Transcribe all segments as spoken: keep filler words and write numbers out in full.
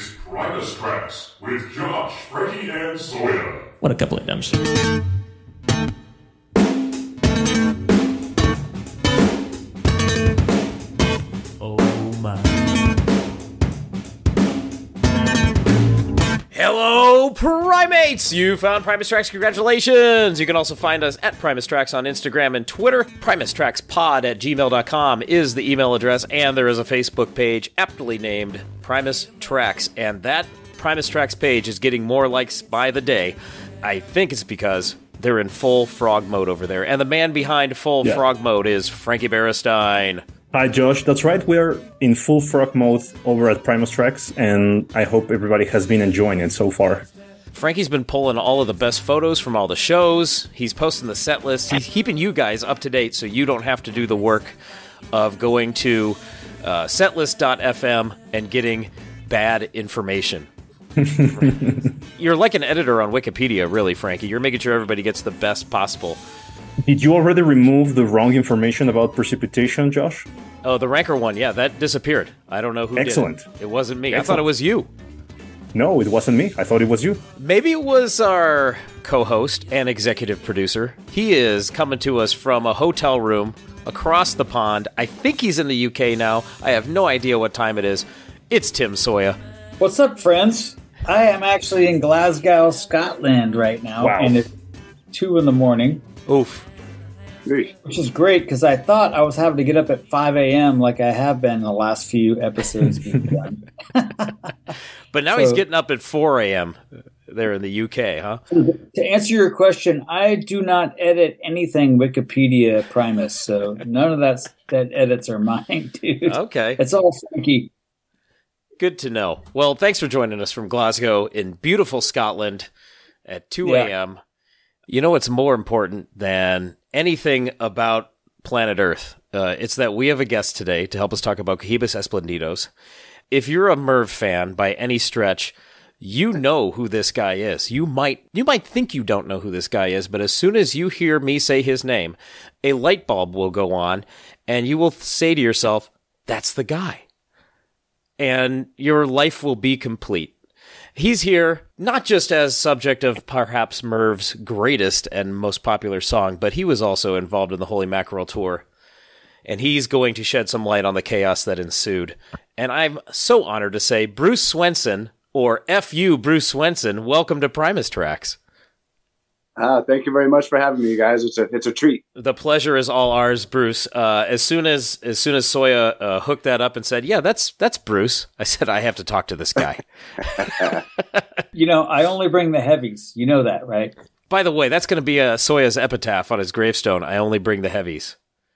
is Primus Tracks with Josh, Frankie, and Soya. What a couple of dumb shits. Oh my. Hello, Primates! You found Primus Tracks. Congratulations! You can also find us at Primus Tracks on Instagram and Twitter. Primus Tracks Pod at gmail dot com is the email address, and there is a Facebook page aptly named Primus Tracks, and that Primus Tracks page is getting more likes by the day. I think it's because they're in full frog mode over there, and the man behind full yeah. frog mode is Frankie Berestein. Hi, Josh. That's right. We're in full frog mode over at Primus Tracks, and I hope everybody has been enjoying it so far. Frankie's been pulling all of the best photos from all the shows. He's posting the set list. He's keeping you guys up to date so you don't have to do the work of going to uh, setlist dot f m and getting bad information. You're like an editor on Wikipedia, really, Frankie. You're making sure everybody gets the best possible. Did you already remove the wrong information about precipitation, Josh? Oh, the Rancor one, yeah, that disappeared. I don't know who Excellent. did it. It wasn't me. Excellent. I thought it was you. No, it wasn't me. I thought it was you. Maybe it was our co-host and executive producer. He is coming to us from a hotel room across the pond. I think he's in the U K now. I have no idea what time it is. It's Tim Soya. What's up, friends? I am actually in Glasgow, Scotland right now, wow. and it's two in the morning. Oof. Which is great, because I thought I was having to get up at five a.m. like I have been in the last few episodes we've done. But now so, he's getting up at four a.m. there in the U K, huh? To answer your question, I do not edit anything Wikipedia Primus, so none of that, that edits are mine, dude. Okay. It's all Frankie. Good to know. Well, thanks for joining us from Glasgow in beautiful Scotland at two a.m. Yeah. You know what's more important than anything about planet Earth? Uh, it's that we have a guest today to help us talk about Cohibas Esplenditos. If you're a Mirv fan by any stretch, you know who this guy is. You might you might think you don't know who this guy is, but as soon as you hear me say his name, a light bulb will go on, and you will say to yourself, that's the guy. And your life will be complete. He's here not just as subject of perhaps Mirv's greatest and most popular song, but he was also involved in the Holy Mackerel tour. And he's going to shed some light on the chaos that ensued. And I'm so honored to say, Bruce Swenson, or F you, Bruce Swenson, welcome to Primus Tracks. Uh, thank you very much for having me, guys. It's a it's a treat. The pleasure is all ours, Bruce. Uh, as soon as as soon as Soya uh, hooked that up and said, "Yeah, that's that's Bruce," I said, "I have to talk to this guy." You know, I only bring the heavies. You know that, right? By the way, that's going to be a Soya's epitaph on his gravestone. I only bring the heavies.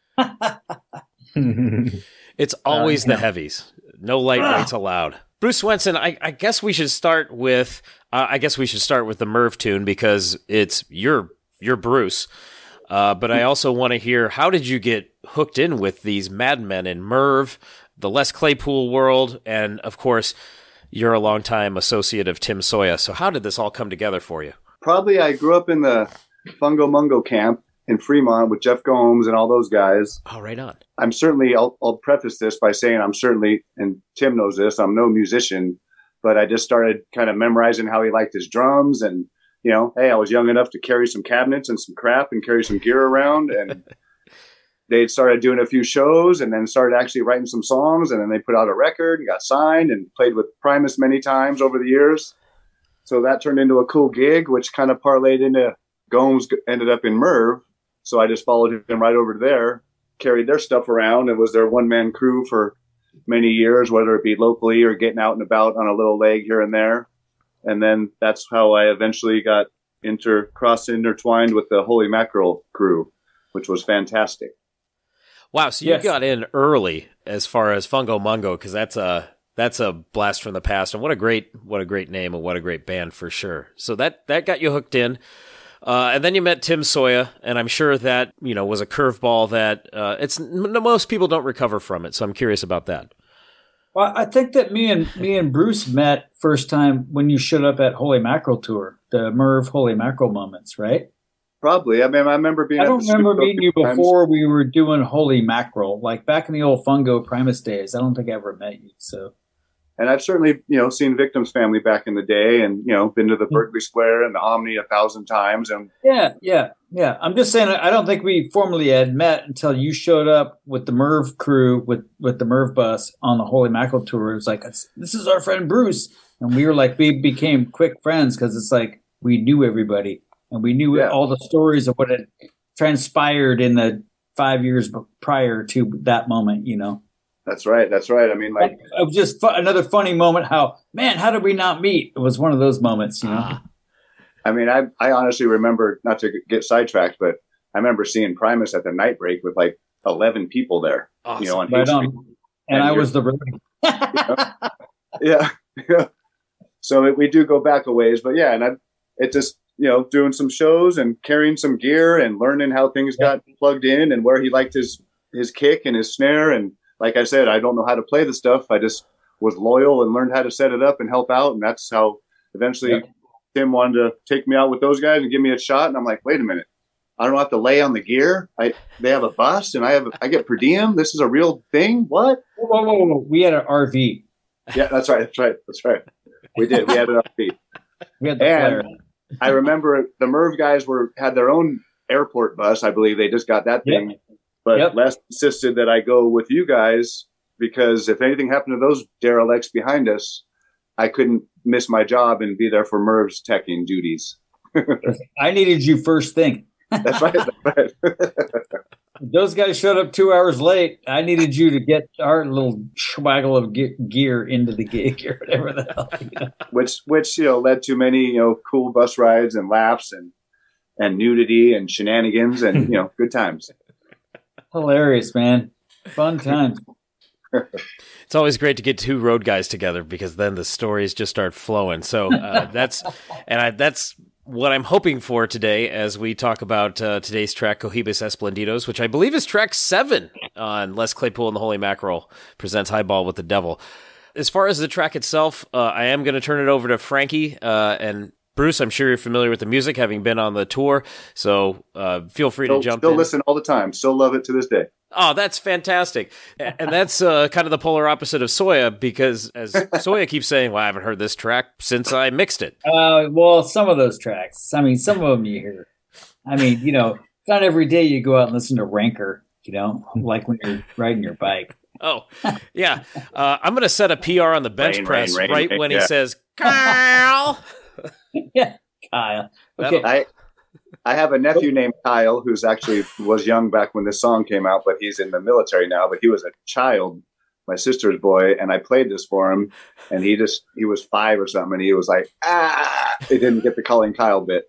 It's always uh, the heavies. No lightweights allowed. Bruce Swenson, I, I guess we should start with uh, I guess we should start with the Mirv tune because it's your your Bruce. Uh, but I also want to hear, how did you get hooked in with these madmen in Mirv, the Les Claypool world, and of course you're a longtime associate of Tim Soya. So how did this all come together for you? Probably I grew up in the Fungo Mungo camp in Fremont with Jeff Gomes and all those guys. Oh, right on. I'm certainly, I'll, I'll preface this by saying I'm certainly, and Tim knows this, I'm no musician, but I just started kind of memorizing how he liked his drums. And, you know, hey, I was young enough to carry some cabinets and some crap and carry some gear around. And they started doing a few shows and then started actually writing some songs. And then they put out a record and got signed and played with Primus many times over the years. So that turned into a cool gig, which kind of parlayed into Gomes ended up in Mirv. So I just followed him right over there, carried their stuff around, and was their one-man crew for many years, whether it be locally or getting out and about on a little leg here and there. And then that's how I eventually got inter cross intertwined with the Holy Mackerel crew, which was fantastic. Wow, so you yes. got in early as far as Fungo Mungo, because that's a that's a blast from the past, and what a great what a great name and what a great band for sure. So that that got you hooked in. Uh, and then you met Tim Soya, and I'm sure that, you know, was a curveball that uh, it's most people don't recover from it. So I'm curious about that. Well, I think that me and me and Bruce met first time when you showed up at Holy Mackerel tour, the Mirv Holy Mackerel moments, right? Probably. I mean, I remember being. I don't remember meeting you before times. We were doing Holy Mackerel, like back in the old Fungo Primus days. I don't think I ever met you. So And I've certainly, you know, seen Victim's Family back in the day, and you know, been to the Berkeley Square and the Omni a thousand times. And yeah, yeah, yeah. I'm just saying, I don't think we formally had met until you showed up with the Mirv crew, with with the Mirv bus on the Holy Mackerel tour. It was like, this is our friend Bruce, and we were like, we became quick friends because it's like we knew everybody and we knew yeah. all the stories of what had transpired in the five years prior to that moment. You know. That's right. That's right. I mean, like, it was just fu- another funny moment. How, man, how did we not meet? It was one of those moments, you know. Uh, I mean, I I honestly remember, not to get sidetracked, but I remember seeing Primus at the night break with like eleven people there. Awesome. You know, on right on. And, and I was the roadie. You know? yeah, yeah. So it, we do go back a ways, but yeah, and I it just you know doing some shows and carrying some gear and learning how things yeah. got plugged in and where he liked his his kick and his snare. And like I said, I don't know how to play the stuff. I just was loyal and learned how to set it up and help out. And that's how eventually yeah. Tim wanted to take me out with those guys and give me a shot. And I'm like, wait a minute, I don't have to lay on the gear. I they have a bus and I have I get per diem. This is a real thing. What? Whoa, whoa, whoa, whoa. We had an R V. Yeah, that's right. That's right. That's right. We did. We had an R V. We had the and flare. I remember the Mirv guys were had their own airport bus. I believe they just got that thing. Yep. But yep. Les insisted that I go with you guys because if anything happened to those derelicts behind us, I couldn't miss my job and be there for Mirv's teching duties. I needed you first thing. That's right. That's right. Those guys showed up two hours late. I needed you to get our little swaggle of ge- gear into the gig or whatever the hell. You know? Which, which you know, led to many you know cool bus rides and laughs and and nudity and shenanigans and you know good times. Hilarious, man. Fun times. It's always great to get two road guys together because then the stories just start flowing. So uh, that's and I, that's what I'm hoping for today as we talk about uh, today's track, Cohibas Esplenditos, which I believe is track seven on Les Claypool and the Holy Mackerel presents Highball with the Devil. As far as the track itself, uh, I am going to turn it over to Frankie uh, and Bruce. I'm sure you're familiar with the music, having been on the tour, so uh, feel free still, to jump still in. Still listen all the time. Still love it to this day. Oh, that's fantastic. And that's uh, kind of the polar opposite of Soya, because as Soya keeps saying, well, I haven't heard this track since I mixed it. Uh, well, some of those tracks. I mean, some of them you hear. I mean, you know, not every day you go out and listen to Ranker, you know, like when you're riding your bike. Oh, yeah. Uh, I'm going to set a P R on the bench rain, press rain, right rain, when yeah. he says, Kyle. Yeah, Kyle. Okay. I I have a nephew named Kyle who's actually was young back when this song came out, but he's in the military now. But he was a child, my sister's boy, and I played this for him, and he just he was five or something, and he was like, ah, he didn't get the calling Kyle bit.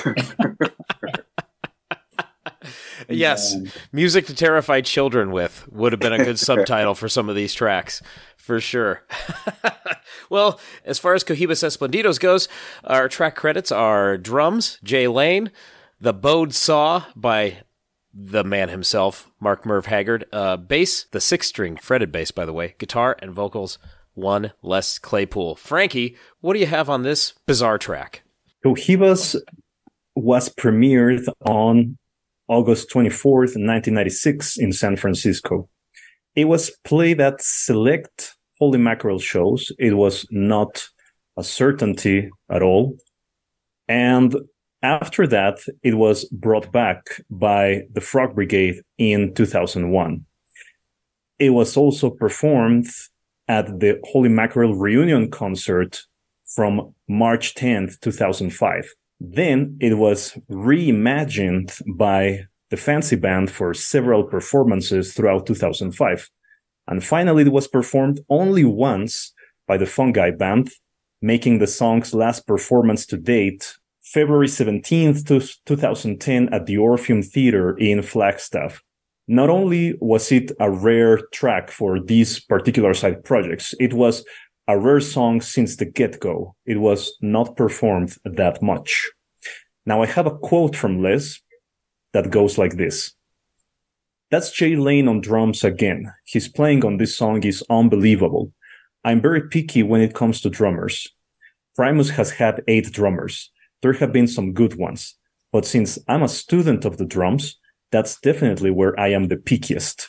Yes, music to terrify children with would have been a good subtitle for some of these tracks, for sure. Well, as far as Cohibas Esplenditos goes, our track credits are drums, Jay Lane, the bowed saw by the man himself, Mark Mirv Haggard, uh, bass, the six-string fretted bass, by the way, guitar and vocals, one Les Claypool. Frankie, what do you have on this bizarre track? Cohibas was premiered on August twenty-fourth, nineteen ninety-six in San Francisco. It was played at select Holy Mackerel shows. It was not a certainty at all. And after that, it was brought back by the Frog Brigade in two thousand one. It was also performed at the Holy Mackerel reunion concert from March tenth, two thousand five. Then it was reimagined by the Fancy Band for several performances throughout two thousand five. And finally, it was performed only once by the Fungi Band, making the song's last performance to date February seventeenth, two thousand ten at the Orpheum Theater in Flagstaff. Not only was it a rare track for these particular side projects, it was a rare song since the get-go. It was not performed that much. Now, I have a quote from Les that goes like this. That's Jay Lane on drums again. His playing on this song is unbelievable. I'm very picky when it comes to drummers. Primus has had eight drummers. There have been some good ones. But since I'm a student of the drums, that's definitely where I am the pickiest.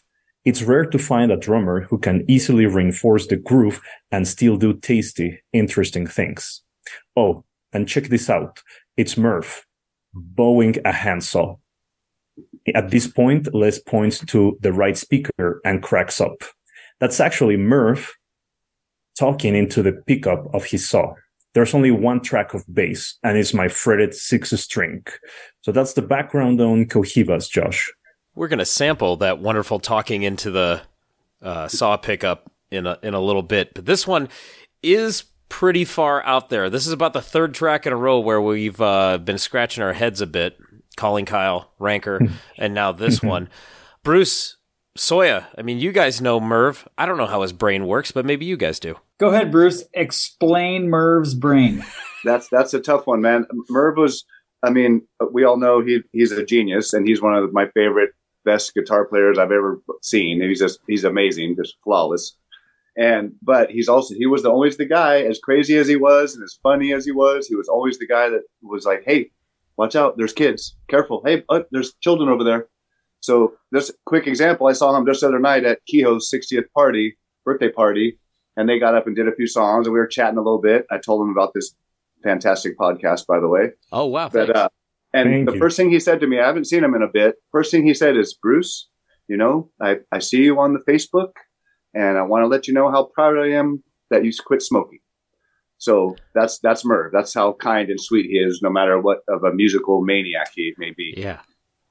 It's rare to find a drummer who can easily reinforce the groove and still do tasty, interesting things. Oh, and check this out. It's Mirv bowing a handsaw. At this point, Les points to the right speaker and cracks up. That's actually Mirv talking into the pickup of his saw. There's only one track of bass, and it's my fretted six string. So that's the background on Cohibas, Josh. We're going to sample that wonderful talking into the uh, saw pickup in a, in a little bit. But this one is pretty far out there. This is about the third track in a row where we've uh, been scratching our heads a bit, calling Kyle Ranker, and now this one. Bruce, Soya, I mean, you guys know Mirv. I don't know how his brain works, but maybe you guys do. Go ahead, Bruce. Explain Mirv's brain. That's that's a tough one, man. Mirv was, I mean, we all know he he's a genius, and he's one of my favorite, best guitar players I've ever seen. He's just he's amazing, just flawless. And but he's also he was the, always the guy, as crazy as he was and as funny as he was. He was always the guy that was like, "Hey, watch out! There's kids. Careful! Hey, uh, there's children over there." So just a quick example, I saw him just the other night at Kehoe's sixtieth party, birthday party, and they got up and did a few songs, and we were chatting a little bit. I told him about this fantastic podcast, by the way. Oh, wow. But, uh, and Thank the you. first thing he said to me, I haven't seen him in a bit. First thing he said is, "Bruce, you know, I, I see you on the Facebook, and I want to let you know how proud I am that you quit smoking." So that's that's Mirv. That's how kind and sweet he is, no matter what of a musical maniac he may be. Yeah.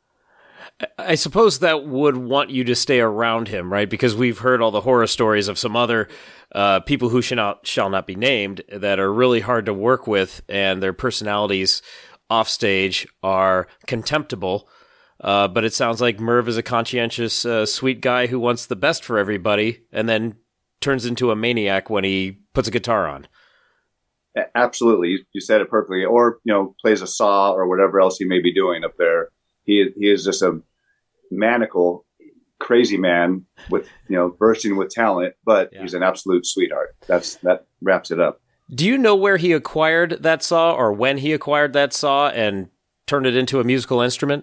I suppose that would want you to stay around him, right? Because we've heard all the horror stories of some other uh, people who shall not, shall not be named that are really hard to work with, and their personalities offstage are contemptible. Uh, but it sounds like Mirv is a conscientious, uh, sweet guy who wants the best for everybody, and then turns into a maniac when he puts a guitar on. Absolutely, you, you said it perfectly. Or you know, plays a saw or whatever else he may be doing up there. He he is just a maniacal, crazy man with you know bursting with talent, but yeah. He's an absolute sweetheart. That's that wraps it up. Do you know where he acquired that saw, or when he acquired that saw and turned it into a musical instrument?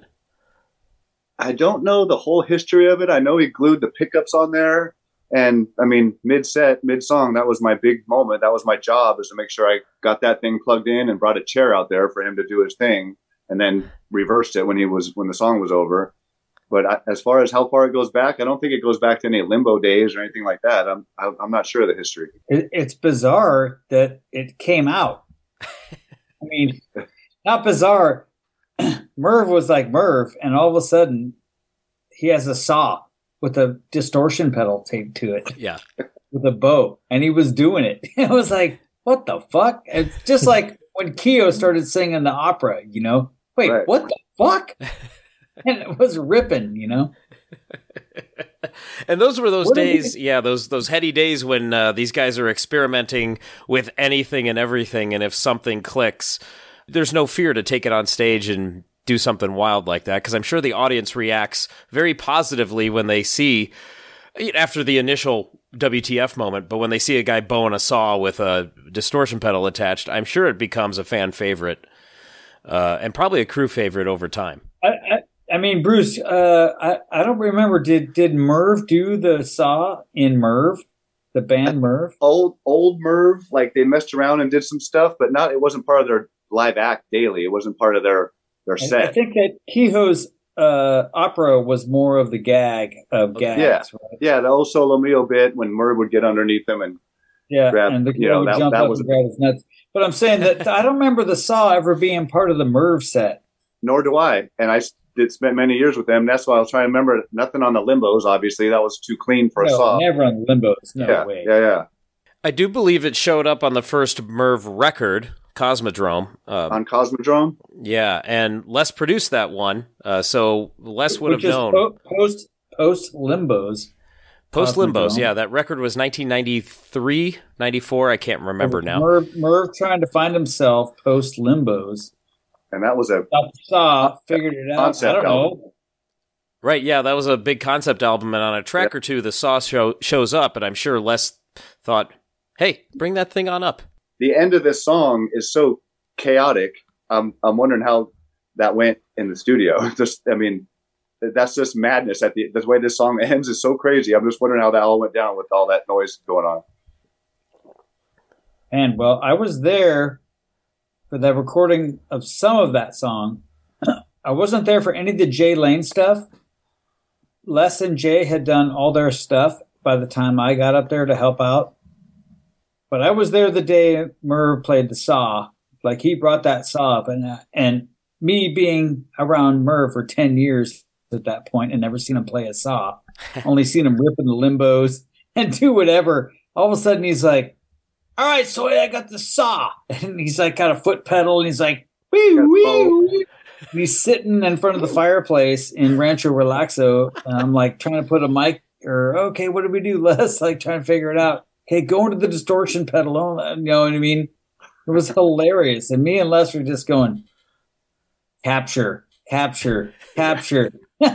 I don't know the whole history of it. I know he glued the pickups on there, and I mean, mid set, mid song, that was my big moment. That was my job, is to make sure I got that thing plugged in and brought a chair out there for him to do his thing, and then reversed it when he was when the song was over. But I, as far as how far it goes back, I don't think it goes back to any limbo days or anything like that. I'm I'm not sure of the history. It, it's bizarre that it came out. I mean, not bizarre. Mirv was like Mirv, and all of a sudden, he has a saw with a distortion pedal taped to it. Yeah, with a bow, and he was doing it. It was like, what the fuck? It's just like when Kehoe started singing the opera. You know, wait, right. What the fuck? And it was ripping, you know. And those were those what days, yeah, those those heady days when uh, these guys are experimenting with anything and everything, and if something clicks, there's no fear to take it on stage and do something wild like that, because I'm sure the audience reacts very positively when they see, after the initial W T F moment, but when they see a guy bowing a saw with a distortion pedal attached, I'm sure it becomes a fan favorite, uh, and probably a crew favorite over time. I, I, I mean, Bruce, uh, I, I don't remember. Did did Mirv do the saw in Mirv, the band Mirv? Old old Mirv, like they messed around and did some stuff, but not. It wasn't part of their live act daily. It wasn't part of their their set. I, I think that Kehoe's uh, opera was more of the gag of gags. Yeah, right? yeah. The old solo mio bit when Mirv would get underneath them and yeah, grab, and the you know, would that, jump that up was and grab his nuts. But I'm saying that I don't remember the saw ever being part of the Mirv set. Nor do I. And I did spend many years with them. That's why I was trying to remember. Nothing on the limbos, obviously. That was too clean for no, a saw. Never on the limbos. No yeah, way. Yeah, yeah. I do believe it showed up on the first Mirv record, Cosmodrome. Uh, on Cosmodrome? Yeah, and Les produced that one, uh, so Les would Which have is known. Po- post post limbos. Post Limbos, Cosmodrome. yeah. That record was nineteen ninety-three, ninety-four, I can't remember now. Mirv, Mirv trying to find himself post limbos. And that was a saw, figured it out. concept I don't album. know. Right, yeah, that was a big concept album, and on a track Yeah. or two, the saw show, shows up, and I'm sure Les thought, hey, bring that thing on up. The end of this song is so chaotic. Um, I'm wondering how that went in the studio. Just, I mean, that's just madness. At the the way this song ends is so crazy. I'm just wondering how that all went down with all that noise going on. And well, I was there for the recording of some of that song. I wasn't there for any of the Jay Lane stuff. Les and Jay had done all their stuff by the time I got up there to help out. But I was there the day Mirv played the saw. Like, he brought that saw up, and uh, and me being around Mirv for ten years at that point and never seen him play a saw, only seen him rip in the limbos and do whatever. All of a sudden he's like, all right, Soya, I got the saw. And he's like got a foot pedal, and he's like, wee, wee, wee. He's sitting in front of the fireplace in Rancho Relaxo. And I'm like trying to put a mic, or okay, what do we do, Les? Like trying to figure it out. Okay, go into the distortion pedal. You know what I mean? It was hilarious. And me and Les were just going, capture, capture, capture.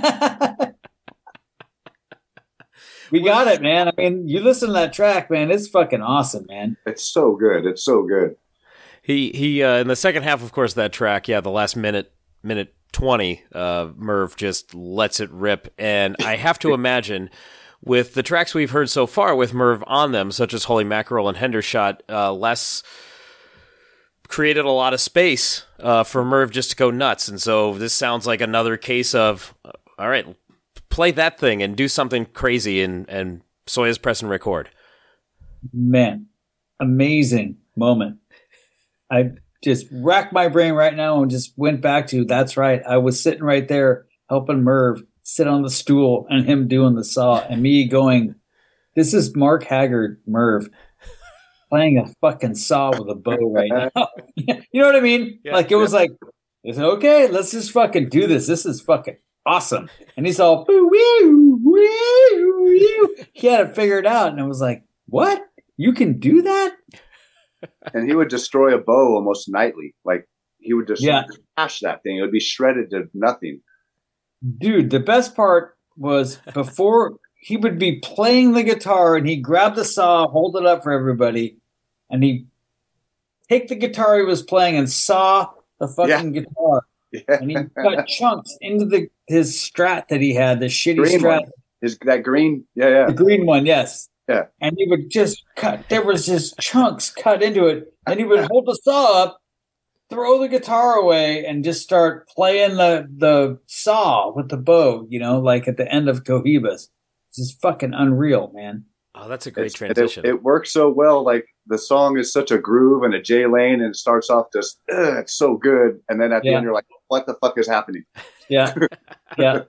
We got it, man. I mean, you listen to that track, man. It's fucking awesome, man. It's so good. It's so good. He he. Uh, in the second half, of course, that track, yeah, the last minute, minute twenty, uh, Mirv just lets it rip, and I have to imagine, with the tracks we've heard so far with Mirv on them, such as Holy Mackerel and Hendershot, uh, Les created a lot of space uh, for Mirv just to go nuts, and so this sounds like another case of, uh, all right, play that thing and do something crazy, and, and Soya's pressing record. Man, amazing moment. I just racked my brain right now and just went back to, that's right, I was sitting right there helping Mirv sit on the stool and him doing the saw, and me going, this is Mark Haggard Mirv playing a fucking saw with a bow right now. You know what I mean? Yeah, like, it was yeah. like, it's okay, let's just fucking do this. This is fucking awesome. And he's all, woo, woo, woo, woo. He had it figured out, and it was like, what? You can do that? And he would destroy a bow almost nightly. Like, he would just yeah. smash that thing. It would be shredded to nothing. Dude, the best part was before he would be playing the guitar, and he'd grab the saw, hold it up for everybody, and he'd take the guitar he was playing and saw the fucking yeah. guitar. Yeah. And he cut chunks into the his Strat that he had, the shitty green Strat. One. His that green, yeah, yeah. The green one, yes. Yeah. And he would just cut, there was just chunks cut into it. And he would hold the saw up, throw the guitar away, and just start playing the, the saw with the bow, you know, like at the end of Cohibas. It's just fucking unreal, man. Oh, that's a great it's, transition. It, it works so well. Like, the song is such a groove and a J lane, and it starts off just, it's so good. And then at the yeah. end, you're like, what the fuck is happening? Yeah. Yeah.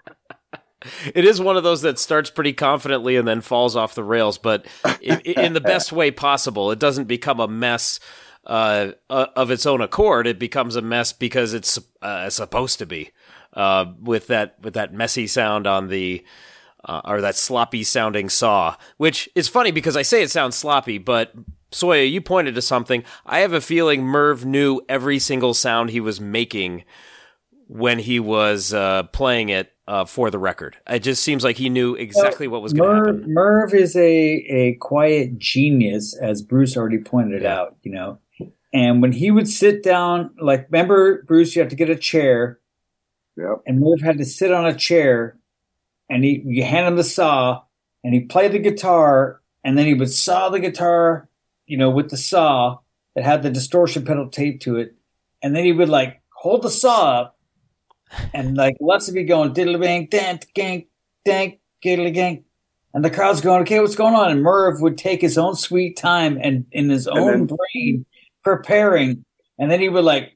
It is one of those that starts pretty confidently and then falls off the rails, but in, in the best way possible. It doesn't become a mess uh, of its own accord. It becomes a mess because it's uh, supposed to be, uh, with that with that messy sound on the uh, or that sloppy sounding saw. Which is funny because I say it sounds sloppy, but Soya, you pointed to something. I have a feeling Mirv knew every single sound he was making when he was uh, playing it uh, for the record. It just seems like he knew exactly what was going to happen. Mirv is a, a quiet genius, as Bruce already pointed yeah. out, you know. And when he would sit down, like, remember, Bruce, you have to get a chair. Yep. And Mirv had to sit on a chair, and he you hand him the saw, and he played the guitar, and then he would saw the guitar, you know, with the saw that had the distortion pedal taped to it. And then he would, like, hold the saw up, and like lots of you going diddly bang, dank, gank, dank, diddly gank, and the crowd's going, okay, what's going on? And Mirv would take his own sweet time and in his and own then, brain preparing, and then he would like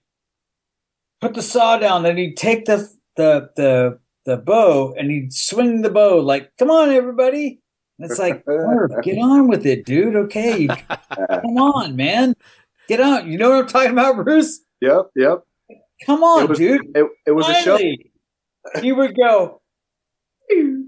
put the saw down. Then he'd take the the the the bow and he'd swing the bow like, come on, everybody. And it's like, Mirv, get on with it, dude. Okay, come on, man, get on. You know what I'm talking about, Bruce? Yep, yep. Come on, it was, dude. It, it was Finally, a show. He would go, and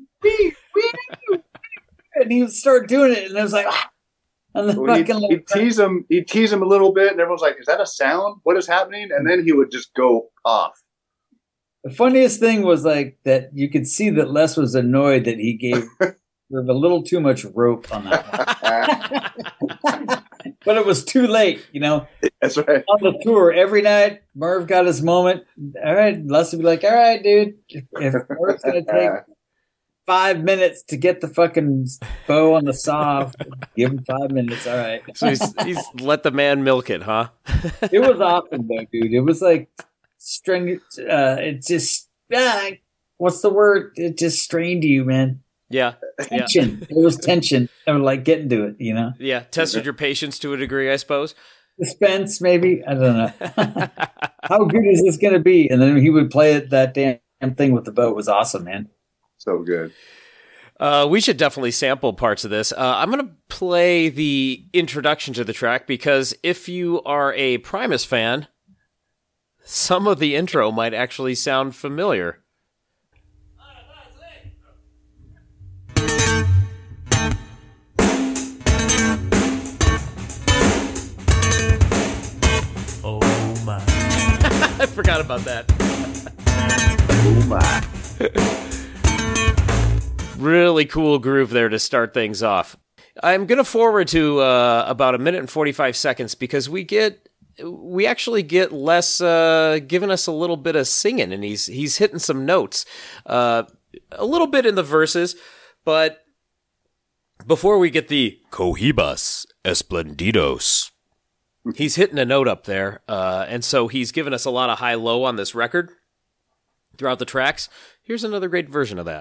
he would start doing it, and it was like, ah. And then well, he'd, he'd tease him, he'd tease him a little bit, and everyone's like, is that a sound? What is happening? And then he would just go off. The funniest thing was like that you could see that Les was annoyed that he gave a little too much rope on that one. But it was too late, you know. That's right. On the tour, every night, Mirv got his moment. All right, Les would be like, all right, dude, if Mirv's going to take five minutes to get the fucking bow on the saw, give him five minutes, all right. So he's, he's let the man milk it, huh? It was awesome, though, dude. It was like, string. Uh, it just, ah, what's the word? It just strained you, man. Yeah. Tension. Yeah. It was tension. I would like getting to it, you know? Yeah. Tested your patience to a degree, I suppose. Suspense, maybe. I don't know. How good is this going to be? And then he would play it. That damn thing with the boat was awesome, man. So good. Uh, we should definitely sample parts of this. Uh, I'm going to play the introduction to the track because if you are a Primus fan, some of the intro might actually sound familiar. Oh my. I forgot about that. Oh my. Really cool groove there to start things off. I'm going to forward to uh, about a minute and forty-five seconds because we get, we actually get Les uh, giving us a little bit of singing, and he's he's hitting some notes, uh, a little bit in the verses, but before we get the Cohibas Esplenditos, he's hitting a note up there, uh, and so he's given us a lot of high-low on this record throughout the tracks. Here's another great version of that.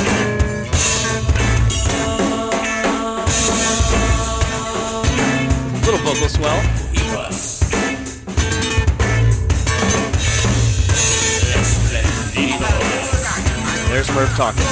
Little vocal swell. There's Mirv talking.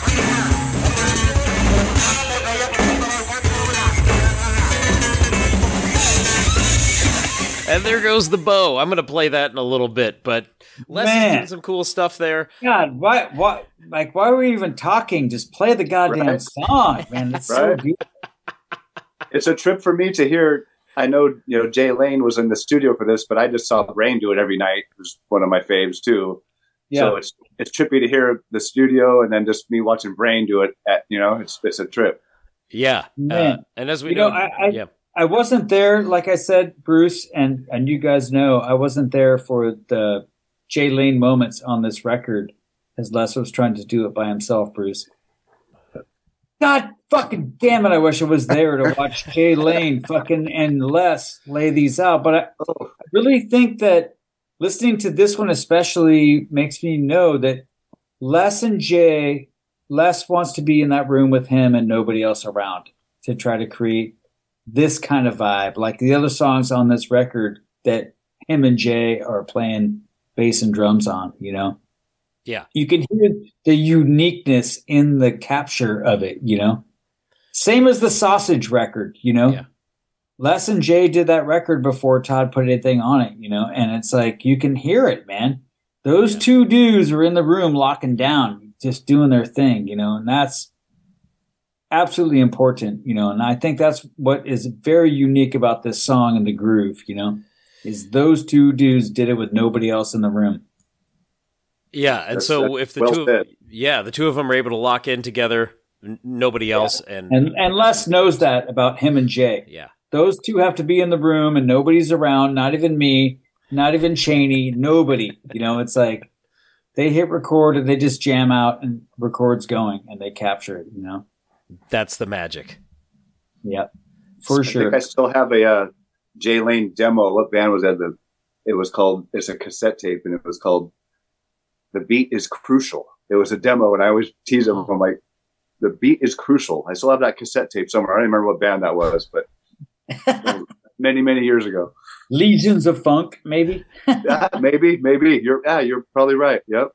And there goes the bow. I'm going to play that in a little bit, but Les is doing some cool stuff there. God, why, why, like, why are we even talking? Just play the goddamn right. song, man. It's right. so beautiful. It's a trip for me to hear. I know, you know, Jay Lane was in the studio for this, but I just saw Brain do it every night. It was one of my faves too. Yeah. So it's it's trippy to hear the studio and then just me watching Brain do it. At you know, it's it's a trip. Yeah, man. Uh, and as we you know, know I, I, yeah. I wasn't there, like I said, Bruce, and, and you guys know, I wasn't there for the Jay Lane moments on this record as Les was trying to do it by himself, Bruce. God fucking damn it, I wish I was there to watch Jay Lane fucking and Les lay these out. But I, I really think that listening to this one especially makes me know that Les and Jay, Les wants to be in that room with him and nobody else around to try to create this kind of vibe, like the other songs on this record that him and Jay are playing bass and drums on, you know? Yeah. You can hear the uniqueness in the capture of it, you know? Same as the Sausage record, you know? Yeah. Les and Jay did that record before Todd put anything on it, you know? And it's like, you can hear it, man. Those yeah. two dudes are in the room locking down, just doing their thing, you know? And that's absolutely important, you know, and I think that's what is very unique about this song and the groove, you know, is those two dudes did it with nobody else in the room. Yeah, and that's, so that's if the well two, of, yeah, the two of them are able to lock in together, n- nobody else, yeah. and, and and Les knows that about him and Jay. Yeah, those two have to be in the room, and nobody's around, not even me, not even Cheney, nobody. You know, it's like they hit record and they just jam out, and record's going, and they capture it. You know. That's the magic. Yeah, for I sure. Think I still have a uh, Jay Lane demo. What band was that? The it was called. It's a cassette tape, and it was called "The Beat Is Crucial." It was a demo, and I always tease them. I'm like, "The beat is crucial." I still have that cassette tape somewhere. I don't remember what band that was, but many, many years ago. Legions of Funk, maybe. yeah, maybe, maybe you're. Yeah, you're probably right. Yep.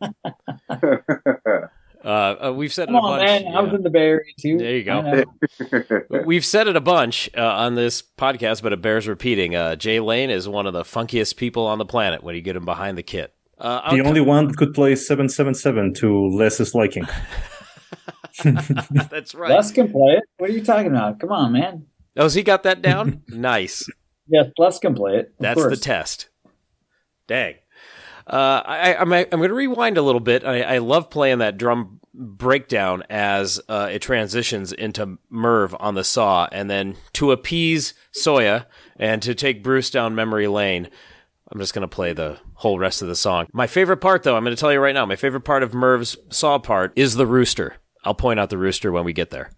Uh, uh, we've said Come it a on, bunch. man. I was in the Bay Area too. There you go. We've said it a bunch uh, on this podcast, but it bears repeating. Uh, Jay Lane is one of the funkiest people on the planet when you get him behind the kit. Uh, the only one that could play seven seven seven to Les's liking. That's right. Les can play it. What are you talking about? Come on, man. Oh, has he got that down? Nice. Yes, Les can play it. That's course. the test. Dang. Uh, I, I'm I'm going to rewind a little bit. I, I love playing that drum breakdown as uh, it transitions into Mirv on the saw, and then to appease Soya and to take Bruce down memory lane, I'm just going to play the whole rest of the song. My favorite part, though, I'm going to tell you right now, my favorite part of Mirv's saw part is the rooster. I'll point out the rooster when we get there.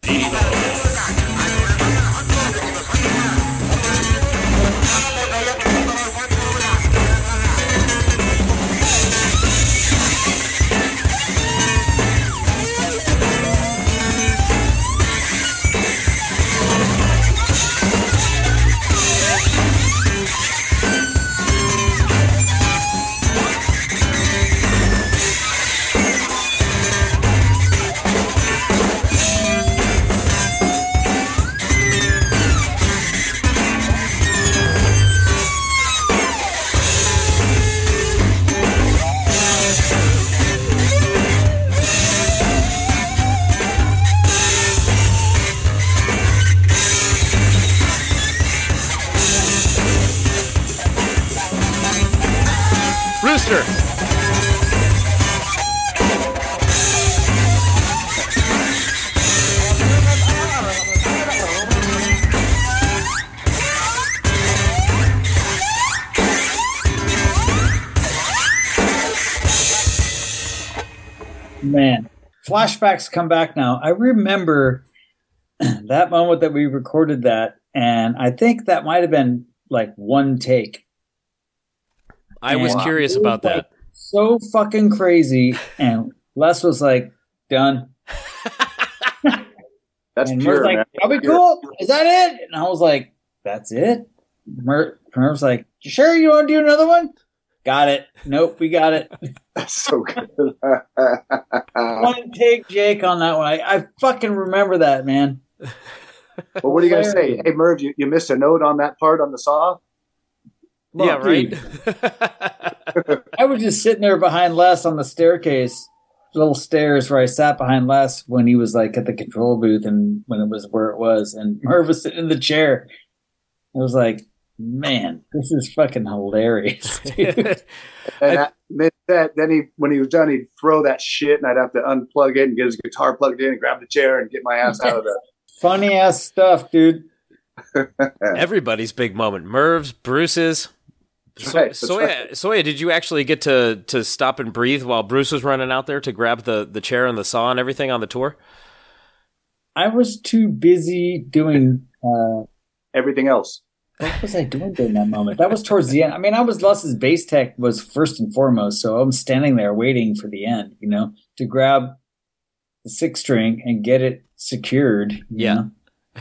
Rooster! Man, flashbacks come back now. I remember that moment that we recorded that, and I think that might have been like one take. I was and curious was about like that. So fucking crazy, and Les was like, "Done." That's and pure, Merv's like, man. "Are we cool? Is that it?" And I was like, "That's it." Mer- Merv's like, "You sure you want to do another one?" Got it. Nope, we got it. That's so good. One take, Jake, on that one. I, I fucking remember that, man. Well, what are you going to say? Hey, Mirv, you, you missed a note on that part on the saw? Well, yeah, right? I was just sitting there behind Les on the staircase, little stairs where I sat behind Les when he was like at the control booth and when it was where it was. And Merv was sitting in the chair. I was like, man, this is fucking hilarious, dude. And I, I, that, then he, when he was done, he'd throw that shit, and I'd have to unplug it and get his guitar plugged in and grab the chair and get my ass out of there. Funny ass stuff, dude. Everybody's big moment. Merv's, Bruce's. So, right, Soya, right. Soya, did you actually get to, to stop and breathe while Bruce was running out there to grab the, the chair and the saw and everything on the tour? I was too busy doing... Uh, everything else. What was I doing during that moment? That was towards the end. I mean, I was Les's bass tech was first and foremost, so I'm standing there waiting for the end, you know, to grab the six string and get it secured. You Yeah. know?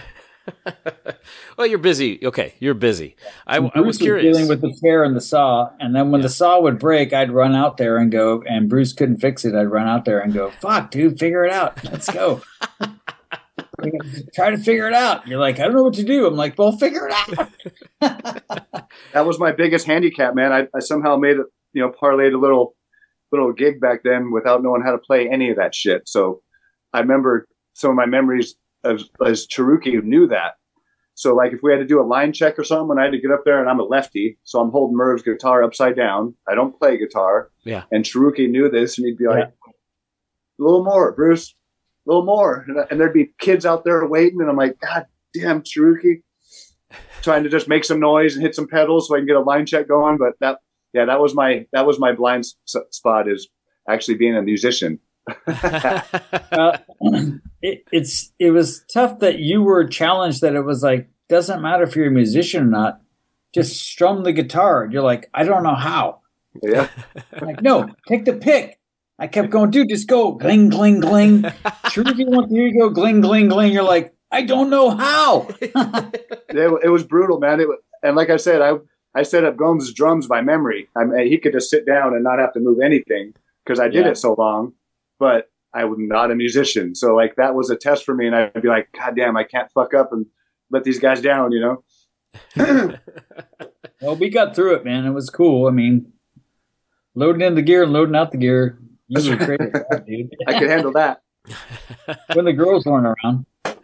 Well, you're busy. Okay, you're busy. I, And I was Bruce curious. dealing with the chair and the saw, and then when Yeah. the saw would break, I'd run out there and go, and Bruce couldn't fix it. I'd run out there and go, "Fuck, dude, figure it out. Let's go." Try to figure it out. You're like, I don't know what to do. I'm like, well, figure it out. That was my biggest handicap, man. I, I somehow made it, you know, parlayed a little, little gig back then without knowing how to play any of that shit. So I remember some of my memories as, as Cherokee who knew that. So like if we had to do a line check or something, when I had to get up there and I'm a lefty, so I'm holding Mirv's guitar upside down. I don't play guitar. Yeah. And Cherokee knew this, and he'd be like, Yeah. a little more, Bruce, a little more. And, and there'd be kids out there waiting, and I'm like, God damn, Cherokee. Trying to just make some noise and hit some pedals so I can get a line check going. But that, yeah, that was my, that was my blind s- spot, is actually being a musician. uh, it, it's it was tough that you were challenged that it was like, doesn't matter if you're a musician or not, just strum the guitar. You're like, I don't know how. Yeah. I'm like, no, take the pick. I kept going, dude, just go gling gling gling. Sure, if you want, here you go, gling gling gling. You're like, I don't know how. it, it was brutal, man. It was, and like I said, I I set up Gomes' drums by memory. I mean, he could just sit down and not have to move anything because I did Yeah. it so long. But I was not a musician, so like that was a test for me. And I'd be like, God damn, I can't fuck up and let these guys down, you know. Well, we got through it, man. It was cool. I mean, loading in the gear and loading out the gear. You were great at that, dude. I could handle that. When the girls weren't around.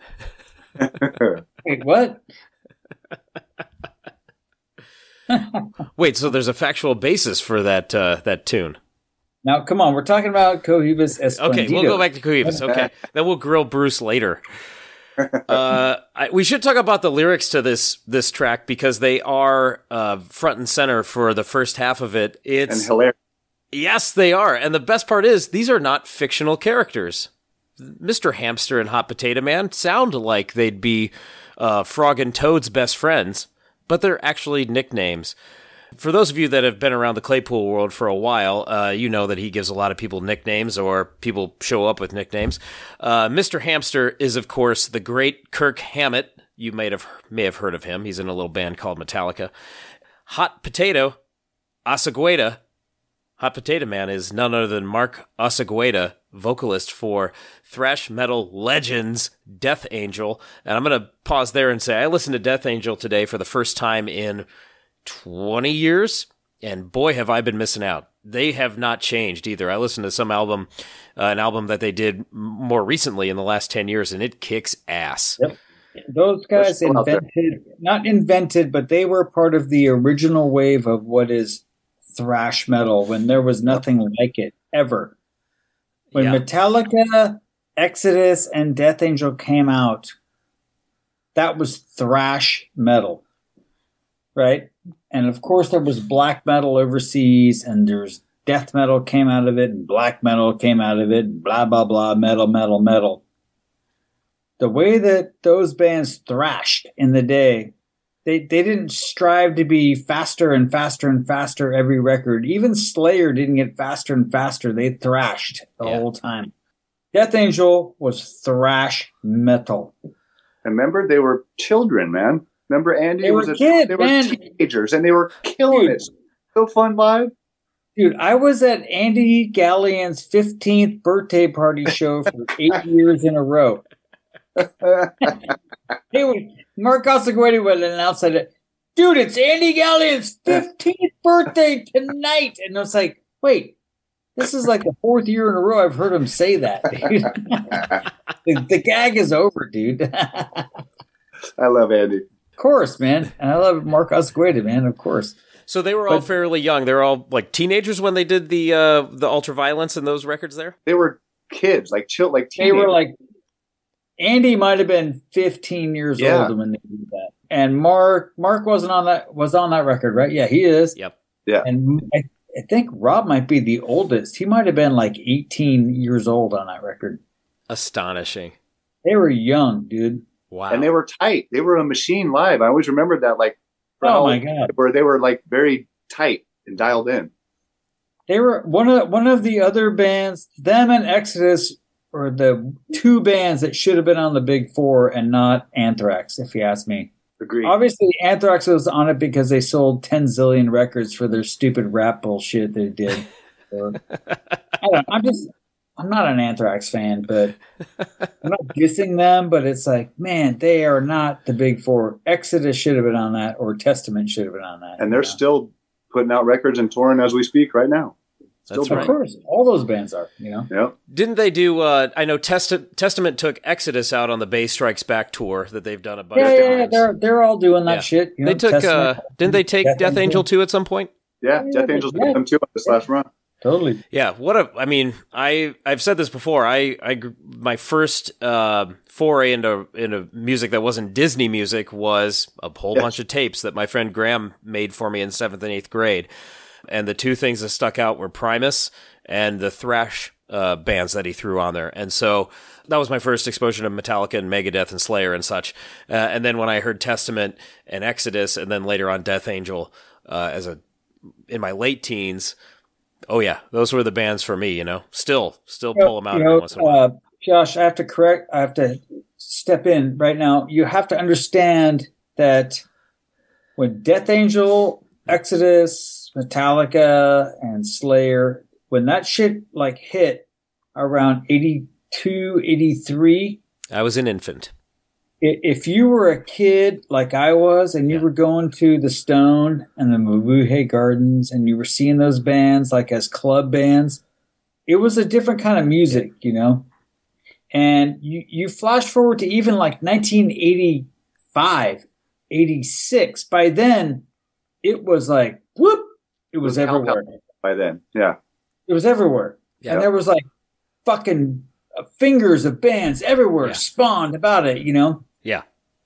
Wait, what? Wait, so there's a factual basis for that uh, that tune? Now, come on, we're talking about Cohibas Esplenditos. Okay, we'll go back to Cohibas. Okay, then we'll grill Bruce later. Uh, I, we should talk about the lyrics to this this track because they are uh, front and center for the first half of it. It's and hilarious. Yes, they are. And the best part is these are not fictional characters. Mister Hamster and Hot Potato Man sound like they'd be uh, Frog and Toad's best friends, but they're actually nicknames. For those of you that have been around the Claypool world for a while, uh, you know that he gives a lot of people nicknames, or people show up with nicknames. Uh, Mister Hamster is, of course, the great Kirk Hammett. You may have may have heard of him. He's in a little band called Metallica. Hot Potato, Osagueda. Hot Potato Man is none other than Mark Osagueda, vocalist for thrash metal legends Death Angel. And I'm going to pause there and say I listened to Death Angel today for the first time in twenty years, and boy, have I been missing out. They have not changed either. I listened to some album, uh, an album that they did more recently in the last ten years, and it kicks ass. Yep. Those guys invented, not invented, but they were part of the original wave of what is thrash metal when there was nothing like it ever. When yeah. Metallica, Exodus, and Death Angel came out, that was thrash metal. Right? And of course there was black metal overseas, and there's death metal came out of it, and black metal came out of it, and blah, blah, blah, metal, metal, metal. The way that those bands thrashed in the day, they, they didn't strive to be faster and faster and faster every record. Even Slayer didn't get faster and faster. They thrashed the yeah. whole time. Death Angel was thrash metal. Remember, they were children, man. Remember, Andy? They were was a, kids, They were man. teenagers, and they were killing Dude. it. So fun live. Dude, I was at Andy Gallian's fifteenth birthday party show for eight years in a row. Hey, Mark Osagueda would announce that, dude, it's Andy Gallian's fifteenth birthday tonight. And I was like, wait, this is like the fourth year in a row I've heard him say that. the, the gag is over, dude. I love Andy. Of course, man. And I love Mark Osagueda, man, of course. So they were all but, fairly young. They were all like teenagers when they did the uh, the Ultraviolence and those records there? They were kids, like chill, like teenagers. They were like, Andy might have been fifteen years yeah. old when they did that. And Mark Mark wasn't on that was on that record, right? Yeah, he is. Yep. Yeah. And I, I think Rob might be the oldest. He might have been like eighteen years old on that record. Astonishing. They were young, dude. Wow. And they were tight. They were a machine live. I always remembered that, like, oh my god, where they were like very tight and dialed in. They were one of one of the other bands. Them and Exodus were the two bands that should have been on the Big Four and not Anthrax, if you ask me. Agreed. Obviously, Anthrax was on it because they sold ten zillion records for their stupid rap bullshit they did. So, I don't know, I'm just. I'm not an Anthrax fan, but I'm not dissing them, but it's like, man, they are not the Big Four. Exodus should have been on that, or Testament should have been on that. And they're know? still putting out records and touring as we speak right now. Still That's doing. right. Of course. All those bands are, you know? Yep. Didn't they do, uh, I know Test- Testament took Exodus out on the Bay Strikes Back tour that they've done a bunch yeah, of yeah, times. Yeah, they're, they're all doing that yeah. shit. You know, they took, uh, didn't they take Death, Death Angel too at some point? Yeah, yeah Death Angel's yeah. with them too on this last run. Totally. Yeah. What a, I mean, I, I've said this before. I, I, my first, uh, foray into, into music that wasn't Disney music was a whole yes. bunch of tapes that my friend Graham made for me in seventh and eighth grade. And the two things that stuck out were Primus and the thrash, uh, bands that he threw on there. And so that was my first exposure to Metallica and Megadeth and Slayer and such. Uh, and then when I heard Testament and Exodus and then later on Death Angel, uh, as a, in my late teens, oh yeah, those were the bands for me. You know, still, still pull them out you every know, once in a while. Uh, Josh, I have to correct. I have to step in right now. You have to understand that when Death Angel, Exodus, Metallica, and Slayer, when that shit like hit around eighty-two, eighty-three, I was an infant. If you were a kid like I was and you yeah. were going to the Stone and the Mirv Gardens and you were seeing those bands like as club bands, it was a different kind of music, you know? And you, you flash forward to even like nineteen eighty-five, eighty-six. By then, it was like, whoop, it was, it was everywhere. By then, yeah. It was everywhere. Yeah. And there was like fucking fingers of bands everywhere yeah. spawned about it, you know? Yeah.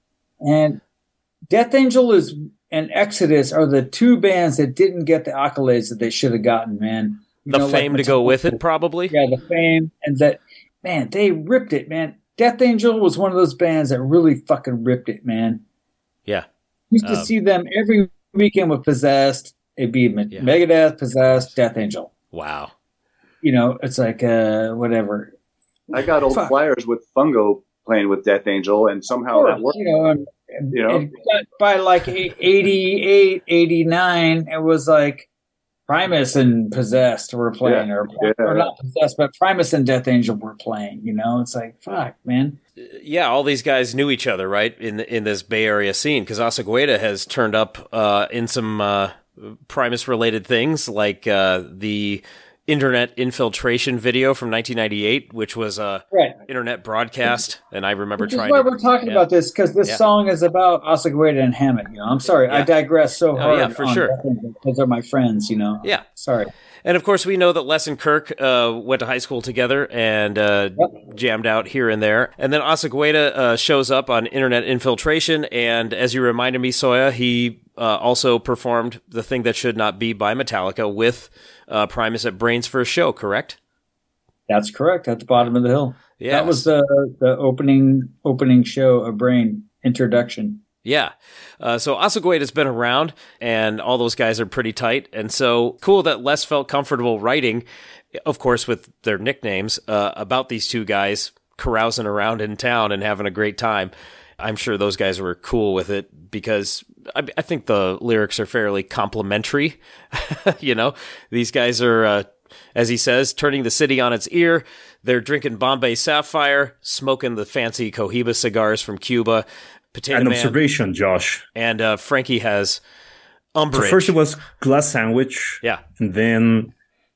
And Death Angel is and Exodus are the two bands that didn't get the accolades that they should have gotten, man. You the know, fame like to go with it, probably? Yeah, the fame. And that, man, they ripped it, man. Death Angel was one of those bands that really fucking ripped it, man. Yeah. Used to um, see them every weekend with Possessed. It'd be yeah. Megadeth, Possessed, Death Angel. Wow. You know, it's like, uh, whatever. I got old Fuck. flyers with Fungo playing with Death Angel, and somehow course, that worked. You know, and, and, you know? And by like eighty-eight, eighty-nine, it was like Primus and Possessed were playing, yeah. Or, yeah. or not Possessed, but Primus and Death Angel were playing. You know, it's like, fuck, man. Yeah, all these guys knew each other, right, in in this Bay Area scene, because Asagueda has turned up uh, in some uh, Primus-related things, like uh, the internet infiltration video from nineteen ninety-eight, which was a right. internet broadcast, and I remember which trying. That's why to, we're talking yeah. about this, because this yeah. song is about Asagueda and Hammett. You know, I'm sorry, yeah. I digress so hard. Oh, yeah, for sure. Because they're my friends. You know. Yeah. Sorry. And of course, we know that Les and Kirk uh, went to high school together and uh, yep. jammed out here and there. And then Asagueda uh, shows up on Internet Infiltration, and as you reminded me, Soya, he uh, also performed The Thing That Should Not Be by Metallica with uh, Primus at Brain's first show, correct? That's correct, at the bottom of the hill. Yes. That was the the opening opening show of Brain, introduction. Yeah. Uh, so Asagueda's been around, and all those guys are pretty tight. And so cool that Les felt comfortable writing, of course, with their nicknames, uh, about these two guys carousing around in town and having a great time. I'm sure those guys were cool with it because I, I think the lyrics are fairly complimentary. You know, these guys are, uh, as he says, turning the city on its ear. They're drinking Bombay Sapphire, smoking the fancy Cohibas cigars from Cuba. Potato An Man. observation, Josh. And uh, Frankie has umbrage. So first it was Glass Sandwich. Yeah. And then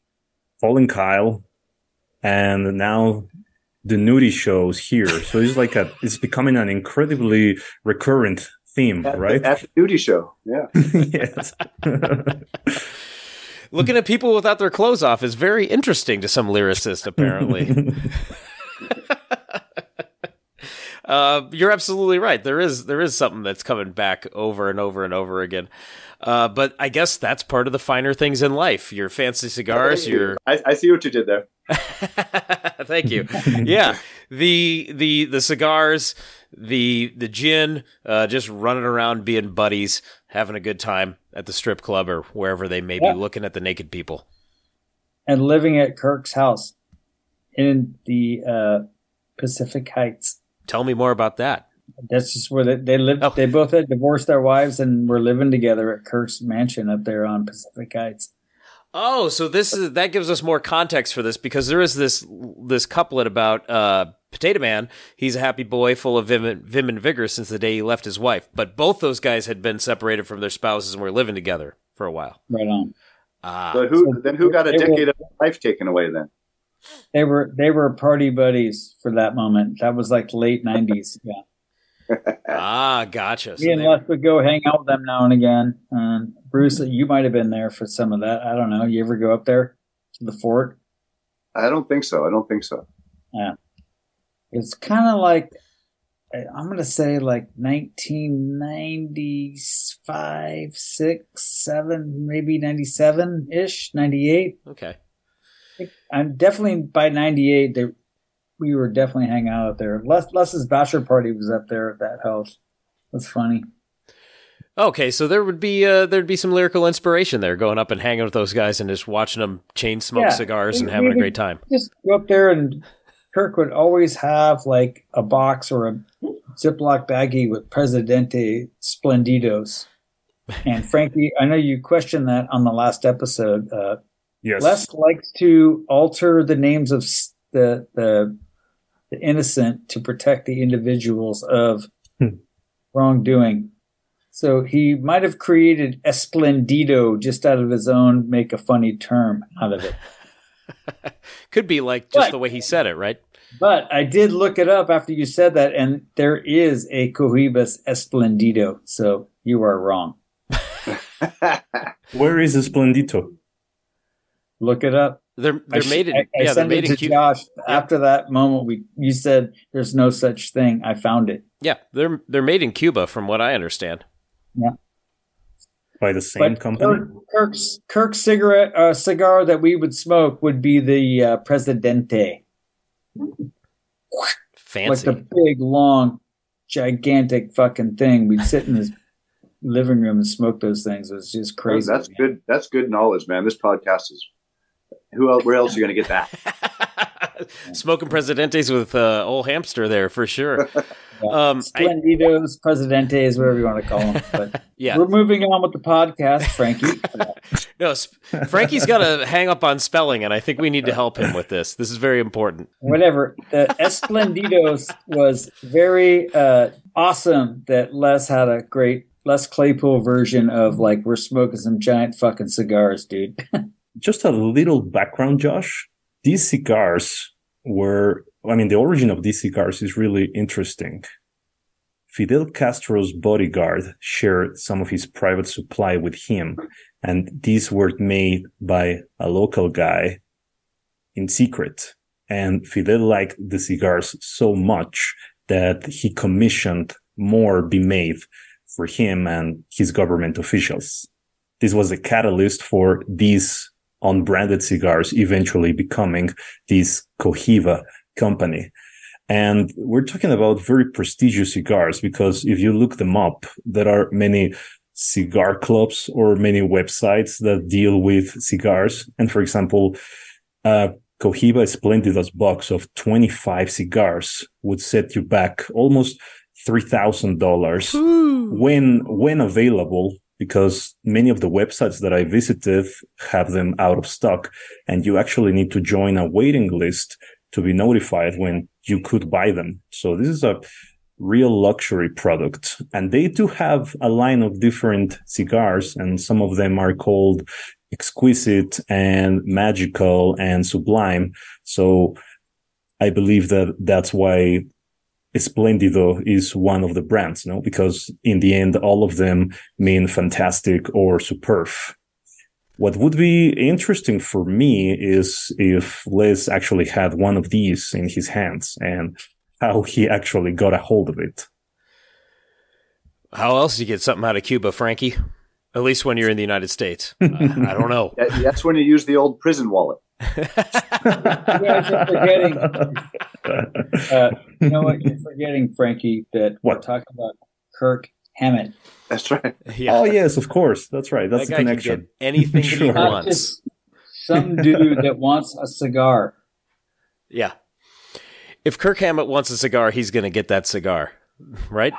Fallen Kyle. And now the nudie shows here. So it's like a, it's becoming an incredibly recurrent theme, at, right? At the nudie show, yeah. Yes. Looking at people without their clothes off is very interesting to some lyricists, apparently. Uh, you're absolutely right. There is there is something that's coming back over and over and over again. Uh, but I guess that's part of the finer things in life. Your fancy cigars. Your I, I see what you did there. Thank you. Yeah, the the the cigars, the the gin, uh, just running around being buddies, having a good time at the strip club or wherever they may yeah. be, looking at the naked people, and living at Kirk's house in the uh, Pacific Heights. Tell me more about that. That's just where they, they lived. Oh. They both had divorced their wives and were living together at Kirk's mansion up there on Pacific Heights. Oh, so this is that gives us more context for this, because there is this this couplet about uh, Potato Man. He's a happy boy, full of vim, vim and vigor since the day he left his wife. But both those guys had been separated from their spouses and were living together for a while. Right on. Ah. But who so then? Who got a decade were, of life taken away then? They were they were party buddies for that moment. That was like late nineties. Yeah. Ah, gotcha. So Me and they... Les would go hang out with them now and again. Um, Bruce, you might have been there for some of that. I don't know. You ever go up there to the fort? I don't think so. I don't think so. Yeah. It's kind of like, I'm going to say like nineteen ninety-five, six, seven, maybe ninety-seven ish, ninety-eight. Okay. I'm definitely by ninety-eight. They, we were definitely hanging out up there. Les, Les's bachelor party was up there at that house. That's funny. Okay, so there would be uh, there'd be some lyrical inspiration there, going up and hanging with those guys and just watching them chain smoke yeah, cigars and having a great time. Just go up there, and Kirk would always have like a box or a Ziploc baggie with Presidente Splenditos. And Frankie, I know you questioned that on the last episode. Uh, Yes. Les likes to alter the names of the the, the innocent to protect the individuals of hmm. wrongdoing. So he might have created Esplendido just out of his own make a funny term out of it. Could be like just but, the way he said it, right? But I did look it up after you said that, and there is a Cohibas Esplendido. So you are wrong. Where is Esplendito? Look it up. They're they're I made in I, I yeah, they're sent made it in to Cuba. Josh after that moment. We you said there's no such thing. I found it. Yeah, they're they're made in Cuba, from what I understand. Yeah, By the same but company? Kirk, Kirk's Kirk's cigarette uh, cigar that we would smoke would be the uh, Presidente, Fancy. like the big, long, gigantic fucking thing. We'd sit in his living room and smoke those things. It was just crazy. That's good. That's good knowledge, man. This podcast is. Who else? Where else are you going to get that? Smoking Presidentes with uh, old hamster there for sure. Yeah. Um, I, Splenditos, Presidentes, whatever you want to call them. But yeah. we're moving on with the podcast, Frankie. No, Sp- Frankie's got to hang up on spelling, and I think we need to help him with this. This is very important. Whatever. The Esplenditos was very uh, awesome that Les had a great Les Claypool version of like, we're smoking some giant fucking cigars, dude. Just a little background, Josh. These cigars were, I mean, the origin of these cigars is really interesting. Fidel Castro's bodyguard shared some of his private supply with him, and these were made by a local guy in secret. And Fidel liked the cigars so much that he commissioned more be made for him and his government officials. This was a catalyst for these unbranded cigars eventually becoming this Cohiba company. And we're talking about very prestigious cigars because if you look them up, there are many cigar clubs or many websites that deal with cigars. And for example, uh, Cohibas Esplenditos box of twenty-five cigars would set you back almost three thousand dollars when, when available, because many of the websites that I visited have them out of stock, and you actually need to join a waiting list to be notified when you could buy them. So this is a real luxury product. And they do have a line of different cigars, and some of them are called exquisite and magical and sublime. So I believe that that's why Esplendido is one of the brands, you know, because in the end, all of them mean fantastic or superb. What would be interesting for me is if Les actually had one of these in his hands and how he actually got a hold of it. How else do you get something out of Cuba, Frankie? At least when you're in the United States. uh, I don't know. That, that's when you use the old prison wallet. You guys are forgetting. Uh, you know what? You're forgetting, Frankie, that What? we're talking about Kirk Hammett. That's right. Yeah. Oh, yes, of course. That's right. That's That the guy can connection. get anything he Sure. Not wants. just some dude that wants a cigar. Yeah. If Kirk Hammett wants a cigar, he's going to get that cigar, right?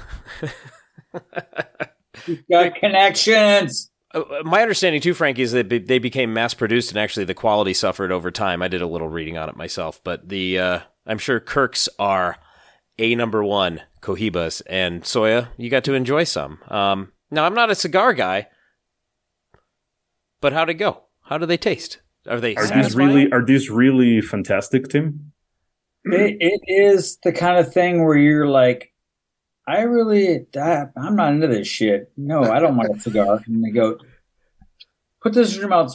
He's got connections. Uh, My understanding too, Frankie, is that be- they became mass-produced, and actually the quality suffered over time. I did a little reading on it myself, but the uh, I'm sure Kirk's are a number one Cohibas, and Soya, you got to enjoy some. Um, now, I'm not a cigar guy, but how'd it go? How do they taste? Are they Are these satisfying? really, are these really fantastic, Tim? It, it is the kind of thing where you're like, I really, I, I'm not into this shit. No, I don't want a cigar. And they go, put this in your mouth.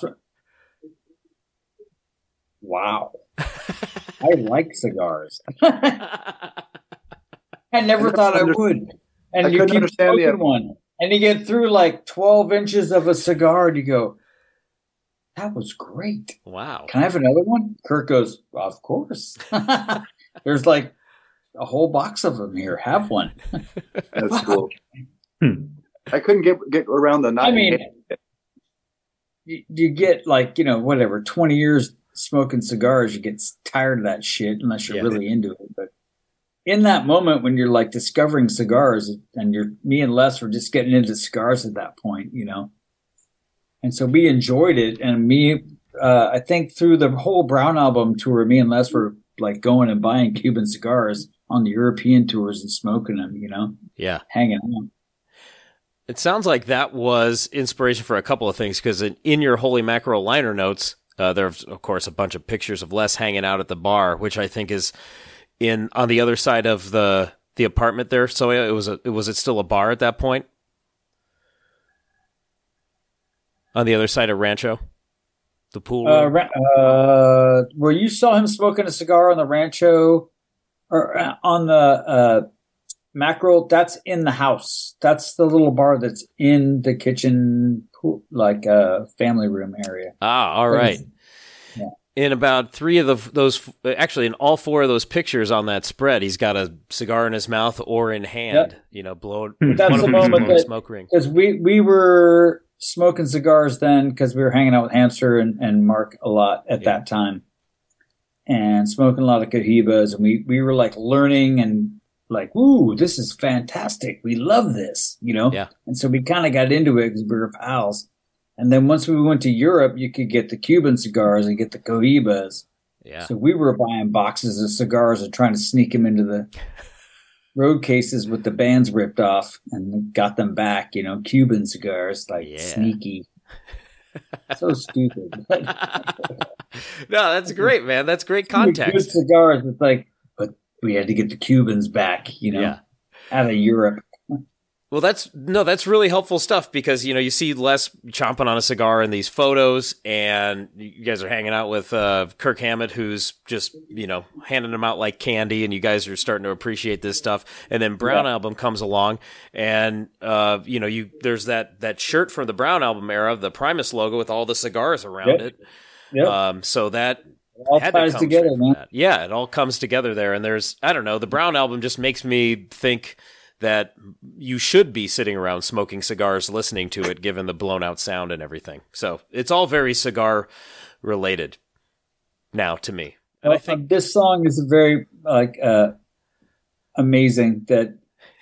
Wow. I like cigars. I never thought I would. And I you couldn't keep understand the- smoking one. And you get through like twelve inches of a cigar and you go, that was great. Wow. Can I have another one? Kirk goes, of course. There's like a whole box of them here. Have one. That's cool. Hmm. I couldn't get get around the night. I mean, you, you get like, you know, whatever, twenty years smoking cigars, you get tired of that shit unless you're Yeah. really into it. But in that moment when you're like discovering cigars, and you're, me and Les were just getting into cigars at that point, you know. And so we enjoyed it. And me, uh, I think through the whole Brown album tour, me and Les were like going and buying Cuban cigars on the European tours and smoking them, you know, Yeah. hanging out. It sounds like that was inspiration for a couple of things, because in, in your Holy Mackerel liner notes, uh, there's, of course, a bunch of pictures of Les hanging out at the bar, which I think is in on the other side of the the apartment there. So it was a, was it still a bar at that point? On the other side of Rancho? The pool Uh, room? ra- uh, where you saw him smoking a cigar on the Rancho or uh, on the uh, Mackerel, that's in the house. That's the little bar that's in the kitchen, pool, like uh, family room area. Ah, all right. Yeah. In about three of the, those, actually in all four of those pictures on that spread, he's got a cigar in his mouth or in hand, Yep. you know, blowing. Hmm. That's one the of them is moment blowing a that- smoke ring. Because we, we were smoking cigars then because we were hanging out with Hamster and, and Mark a lot at Yeah. that time. And smoking a lot of Cohibas. And we, we were like learning and like, ooh, this is fantastic. We love this, you know? Yeah. And so we kind of got into it because we were pals. And then once we went to Europe, you could get the Cuban cigars and get the Cohibas. Yeah. So we were buying boxes of cigars and trying to sneak them into the road cases with the bands ripped off and got them back, you know, Cuban cigars, like Yeah. sneaky. So stupid. No, that's great, man. That's great Good context. cigars. It's like, but we had to get the Cubans back, you know, Yeah. out of Europe. Well, that's no, that's really helpful stuff because, you know, you see Les chomping on a cigar in these photos and you guys are hanging out with uh, Kirk Hammett, who's just, you know, handing them out like candy and you guys are starting to appreciate this stuff. And then Brown Yeah. Album comes along and, uh, you know, you there's that, that shirt from the Brown Album era, the Primus logo with all the cigars around Yep. it. Yep. Um, so that It all had to ties come together, straight from man. that. Yeah, it all comes together there. And there's, I don't know, the Brown Album just makes me think that you should be sitting around smoking cigars, listening to it, given the blown out sound and everything. So it's all very cigar related now to me. And Well, I think, uh, this song is very like uh, amazing that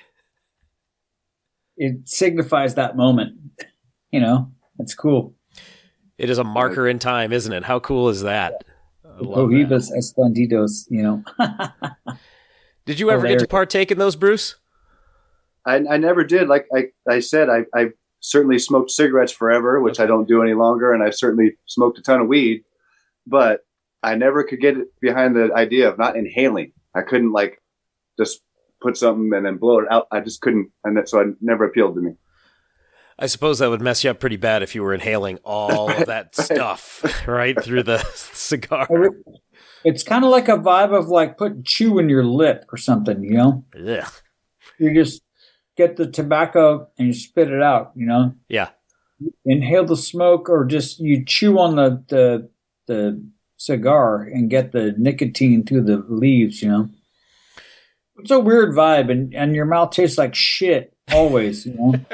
it signifies that moment. You know, it's cool. it is a marker in time, isn't it? How cool is that? I love that. Cohibas Esplenditos, you know. Did you ever get to Hilarious. partake in those, Bruce? I, I never did. Like I, I said, I, I certainly smoked cigarettes forever, which I don't do any longer. And I certainly smoked a ton of weed, but I never could get behind the idea of not inhaling. I couldn't like just put something and then blow it out. I just couldn't. And that, so it never appealed to me. I suppose that would mess you up pretty bad if you were inhaling all of that stuff right through the cigar. It's kind of like a vibe of like putting chew in your lip or something, you know? Ugh. You just get the tobacco and you spit it out, you know? Yeah. Inhale the smoke or just you chew on the, the, the cigar and get the nicotine through the leaves, you know? It's a weird vibe and, and your mouth tastes like shit always, you know?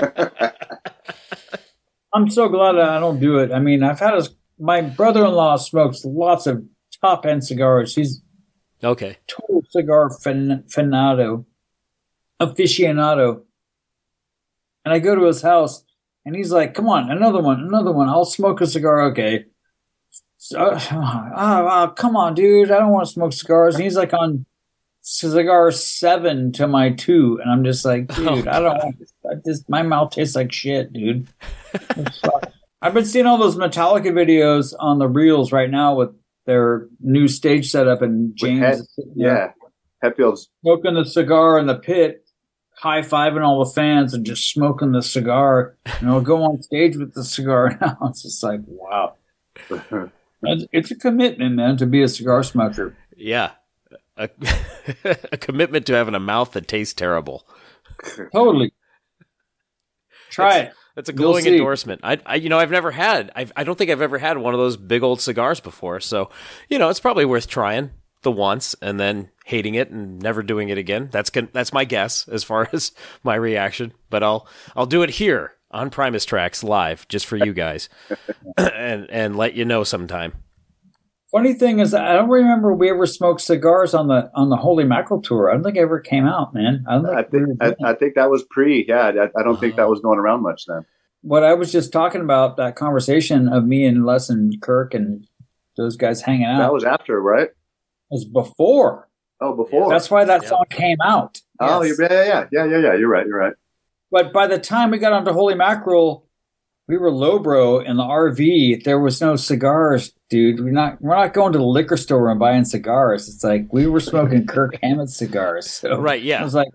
I'm so glad I don't do it. I mean, I've had a, my brother-in-law smokes lots of top-end cigars. He's Okay. total cigar fan, fanado, aficionado. And I go to his house, and he's like, come on, another one, another one. I'll smoke a cigar, okay. So, uh, oh, oh, come on, dude. I don't want to smoke cigars. And he's like on cigar seven to my two. And I'm just like, dude, Oh, I don't want I just my mouth tastes like shit, dude. I've been seeing all those Metallica videos on the reels right now with their new stage setup, and James Het- is sitting there Yeah. Hetfield's smoking the cigar in the pit, high fiving all the fans, and just smoking the cigar. And I'll go on stage with the cigar now. It's just like, wow. It's, it's a commitment, man, to be a cigar smoker. Yeah. A, a commitment to having a mouth that tastes terrible. Totally. Try That's- it. That's a You'll glowing see. endorsement. I, I, you know, I've never had. I've, I don't think I've ever had one of those big old cigars before. So, you know, it's probably worth trying the once and then hating it and never doing it again. That's con- that's my guess as far as my reaction. But I'll I'll do it here on Primus Tracks live just for you guys, and and let you know sometime. Funny thing is, I don't remember we ever smoked cigars on the on the Holy Mackerel tour. I don't think it ever came out, man. I don't think. I we think were I, doing it. I think that was pre. Yeah, I, I don't think that was going around much then. What I was just talking about, that conversation of me and Les and Kirk and those guys hanging out, That was after, right? was before. Oh, before. That's why that Yeah. song came out. oh, Yes. you're, yeah, yeah, yeah, yeah, yeah. You're right. You're right. But by the time we got onto Holy Mackerel, we were lowbrow in the R V. There was no cigars, dude. We're not we're not going to the liquor store and buying cigars. It's like we were smoking Kirk Hammett cigars. So Right, yeah. I was like,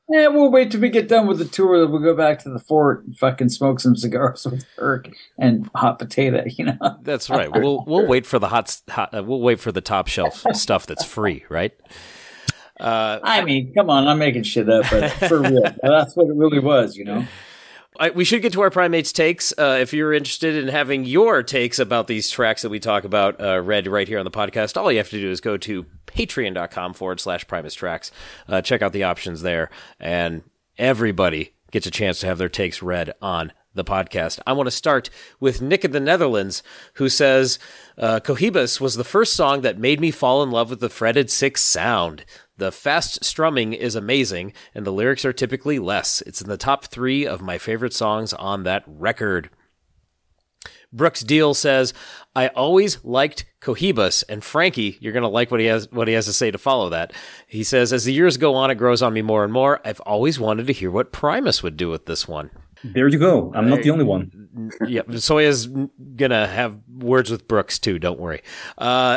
Yeah, we'll wait till we get done with the tour. We'll go back to the fort and fucking smoke some cigars with Kirk and hot potato. You know, that's right. We'll we'll wait for the hot. hot uh, we'll wait for the top shelf stuff that's free, right? Uh, I mean, come on, I'm making shit up, but for real, that's what it really was. You know. I, we should get to our Primates takes. Uh, if you're interested in having your takes about these tracks that we talk about uh, read right here on the podcast, all you have to do is go to patreon.com forward slash Primus tracks. Uh, check out the options there, and everybody gets a chance to have their takes read on the podcast. I want to start with Nick in the Netherlands, who says, uh, Cohibas was the first song that made me fall in love with the fretted six sound. The fast strumming is amazing, and the lyrics are typically less. It's in the top three of my favorite songs on that record. Brooks Deal says, I always liked Cohibas, and Frankie, you're going to like what he has what he has to say to follow that. He says, as the years go on, it grows on me more and more. I've always wanted to hear what Primus would do with this one. There you go. I'm not the only one. Yeah, Soya's going to have words with Brooks, too. Don't worry. Uh,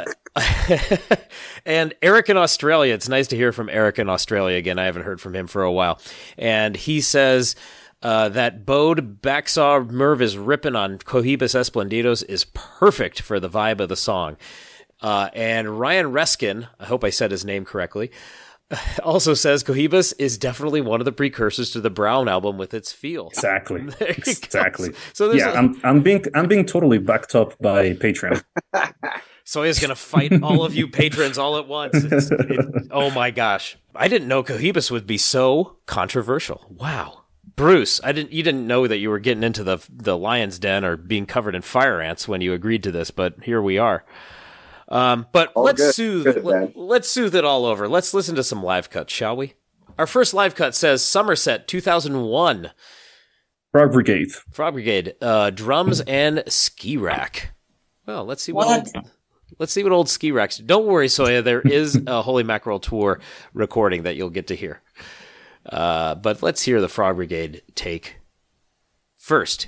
and Eric in Australia, it's nice to hear from Eric in Australia again. I haven't heard from him for a while. And he says uh, that Bode Backsaw Mirv is ripping on Cohibas Esplenditos is perfect for the vibe of the song. Uh, and Ryan Reskin, I hope I said his name correctly, also says Cohibas is definitely one of the precursors to the Brown album with its feel. Exactly. Exactly. Go. So yeah, i I'm I'm being I'm being totally backed up by Patreon. Soya's gonna fight all of you patrons all at once. It's, it, oh my gosh! I didn't know Cohibas would be so controversial. Wow, Bruce, I didn't. You didn't know that you were getting into the the lion's den or being covered in fire ants when you agreed to this, but here we are. Um, but all let's good. soothe. Good, let, let's soothe it all over. Let's listen to some live cuts, shall we? Our first live cut says Somerset two thousand one. Frog Brigade. Frog Brigade. Uh, drums and ski rack. Well, let's see what. What? Old, let's see what old ski racks do. Don't worry, Soya. There is a Holy Mackerel tour recording that you'll get to hear. Uh, but let's hear the Frog Brigade take first.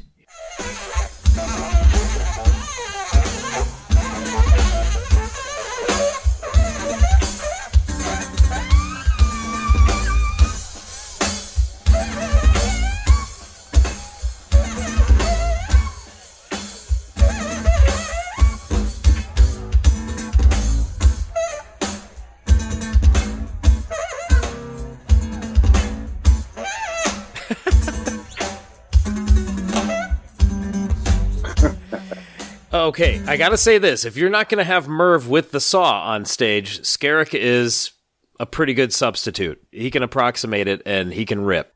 Okay, I gotta say this. If you're not gonna have Mirv with the saw on stage, Skerrick is a pretty good substitute. He can approximate it, and he can rip.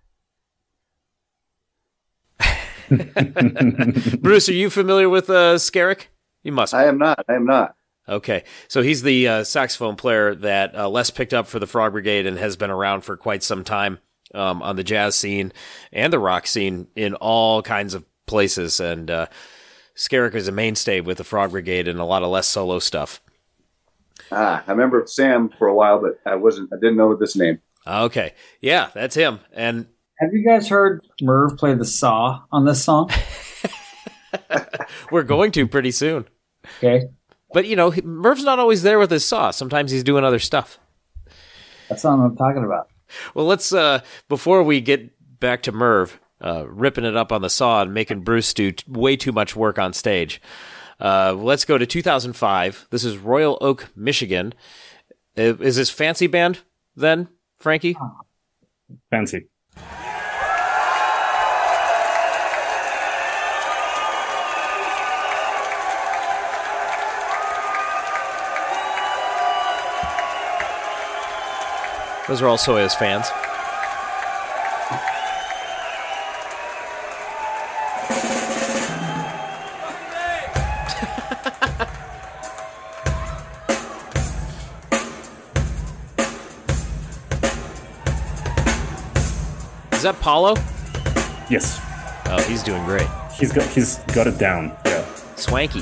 Bruce, are you familiar with uh, Skerrick? You must be. I am not. I am not. Okay, so he's the uh, saxophone player that uh, Les picked up for the Frog Brigade and has been around for quite some time um, on the jazz scene and the rock scene in all kinds of places, and uh, Skerrick is a mainstay with the Frog Brigade and a lot of less solo stuff. Ah, I remember Sam for a while, but I wasn't. I didn't know this name. Okay, yeah, that's him. And have you guys heard Mirv play the saw on this song? We're going to pretty soon. Okay, but you know, Mirv's not always there with his saw. Sometimes he's doing other stuff. That's not what I'm talking about. Well, let's uh, before we get back to Mirv. Uh, ripping it up on the saw and making Bruce do t- way too much work on stage. Uh, let's go to two thousand five. This is Royal Oak, Michigan. Uh, is this Fancy Band then, Frankie? Fancy. Those are all Soya's fans. Is that Paulo? Yes. Oh, he's doing great. He's got he's got it down. Yeah. Swanky.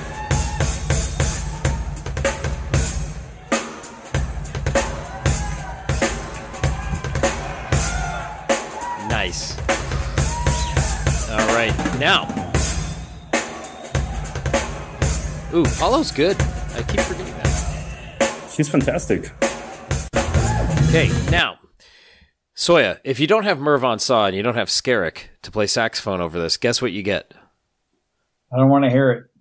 Nice. All right, now. Ooh, Paulo's good. I keep forgetting that. He's fantastic. Okay, now. Soya, if you don't have Mirv on saw and you don't have Skerrick to play saxophone over this, guess what you get? I don't want to hear it.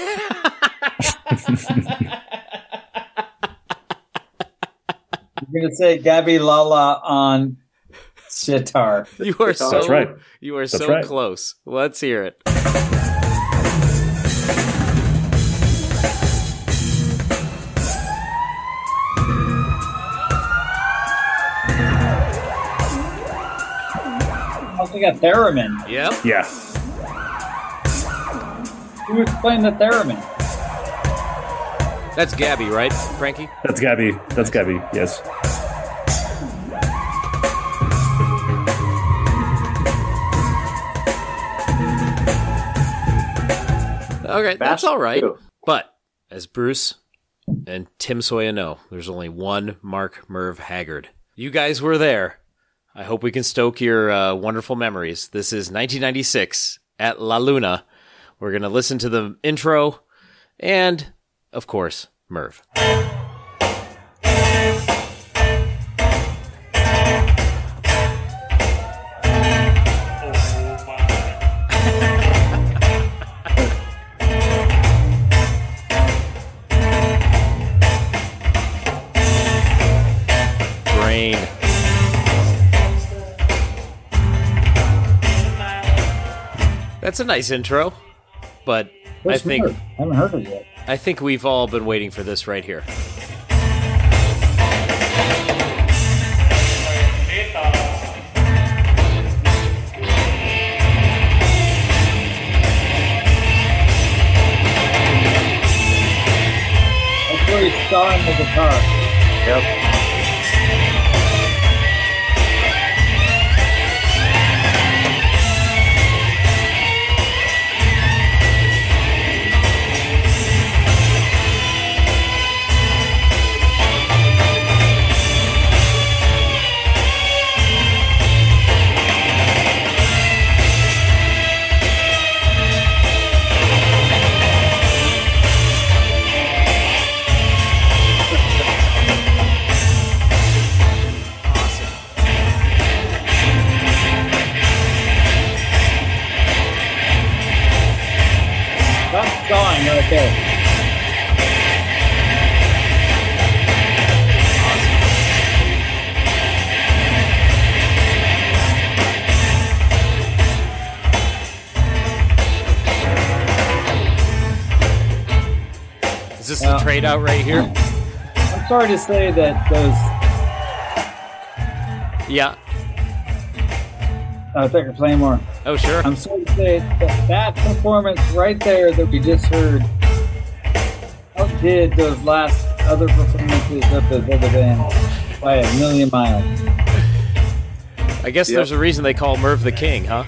You're going to say Gabby Lala on sitar. You are so That's right. You are That's so right. close. Let's hear it. I think a theremin. Yep. Yeah. Who was playing the theremin? That's Gabby, right, Frankie? That's Gabby. That's Gabby. Yes. Okay, that's Fast all right. too. But as Bruce and Tim Soya know, there's only one Mark Mirv Haggard. You guys were there. I hope we can stoke your uh, wonderful memories. This is nineteen ninety-six at La Luna. We're going to listen to the intro and, of course, Mirv. Brain. That's a nice intro, but Where's I think Mirv? I haven't heard it yet. I think we've all been waiting for this right here. That's where he's starring the guitar. Yep. That's going right there. Is this Yeah. the trade out right here? I'm sorry to say that those. Yeah. I thought you were playing more. Oh, sure. I'm sorry to say that that performance right there that we just heard outdid those last other performances of the other band by a million miles. I guess Yep. there's a reason they call Mirv the King, huh?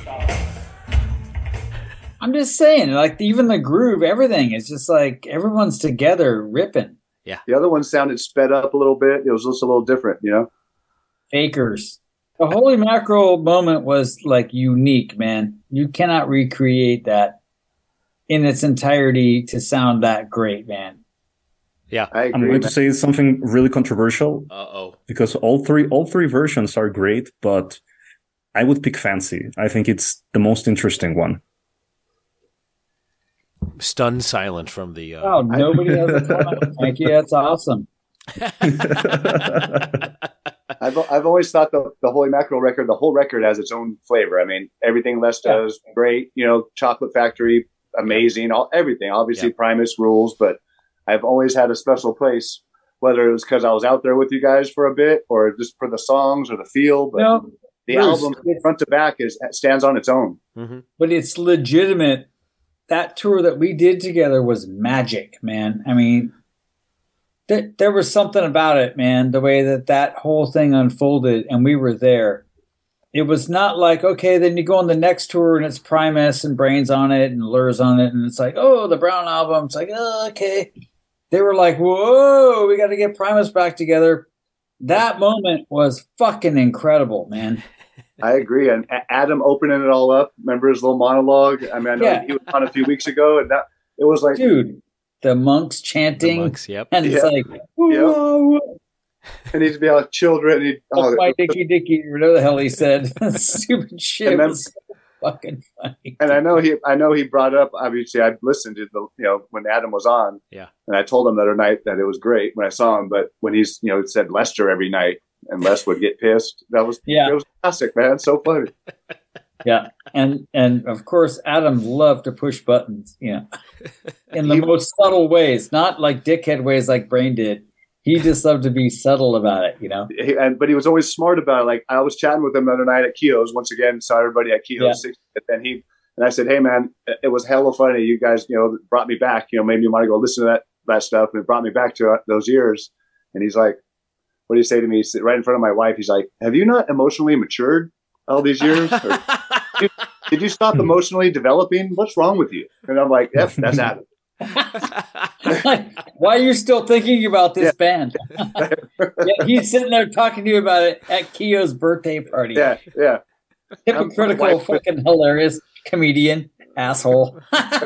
I'm just saying, like even the groove, everything is just like everyone's together ripping. The other one sounded sped up a little bit. It was just a little different, you know? Fakers. The Holy Mackerel moment was like unique, man. You cannot recreate that in its entirety to sound that great, man. Yeah. I I'm agree. going man. to say something really controversial Uh-oh. because all three all three versions are great, but I would pick Fancy. I think it's the most interesting one. Stunned silent from the... Uh... Oh, nobody has a comment. Thank you. That's awesome. I've I've always thought the the Holy Mackerel record, the whole record has its own flavor. I mean, everything Les Yeah. does, great. You know, Chocolate Factory, amazing. All everything. Obviously, Yeah. Primus rules, but I've always had a special place. Whether it was because I was out there with you guys for a bit, or just for the songs or the feel. But No, the Bruce, album, front to back, is stands on its own. Mhm. but it's legitimate. That tour that we did together was magic, man. I mean, th- there was something about it, man, the way that that whole thing unfolded and we were there. It was not like, okay, then you go on the next tour and it's Primus and Brains on it and Lures on it. And it's like, oh, the Brown album. It's like, oh, okay. They were like, whoa, we got to get Primus back together. That moment was fucking incredible, man. I agree. And A- Adam opening it all up. Remember his little monologue? I mean, I know Yeah. he was on a few weeks ago, and that it was like, Dude, the monks The chanting. monks, yep. And it's Yeah. like, whoa. and he'd be like children. He'd, oh, oh, my dicky dicky, whatever the hell he said. Stupid shit. And then, was so fucking funny. And I know he, I know he brought up. Obviously, I listened to the, you know, when Adam was on. Yeah. And I told him the other night that it was great when I saw him. But when he's, you know, said Lester every night, and Les would get pissed. That was, yeah, it was classic, man. So funny. Yeah, and and of course, Adam loved to push buttons, you know, in the he, most subtle ways, not like dickhead ways like Brain did. He just loved to be subtle about it, you know. He, and but he was always smart about it. Like I was chatting with him the other night at Keogh's. Once again, saw everybody at Keogh's. Yeah. And then he and I said, "Hey, man, it was hella funny. You guys, you know, brought me back. You know, made me want to go listen to that that stuff, and it brought me back to uh, those years." And he's like, "What do you say to me?" He's right in front of my wife. He's like, "Have you not emotionally matured all these years? Or, did, did you stop emotionally developing? What's wrong with you?" And I'm like, "Yep, that's Adam." Like, why are you still thinking about this yeah. band? Yeah, he's sitting there talking to you about it at Keogh's birthday party. Yeah, yeah. Hypocritical, fucking hilarious comedian asshole.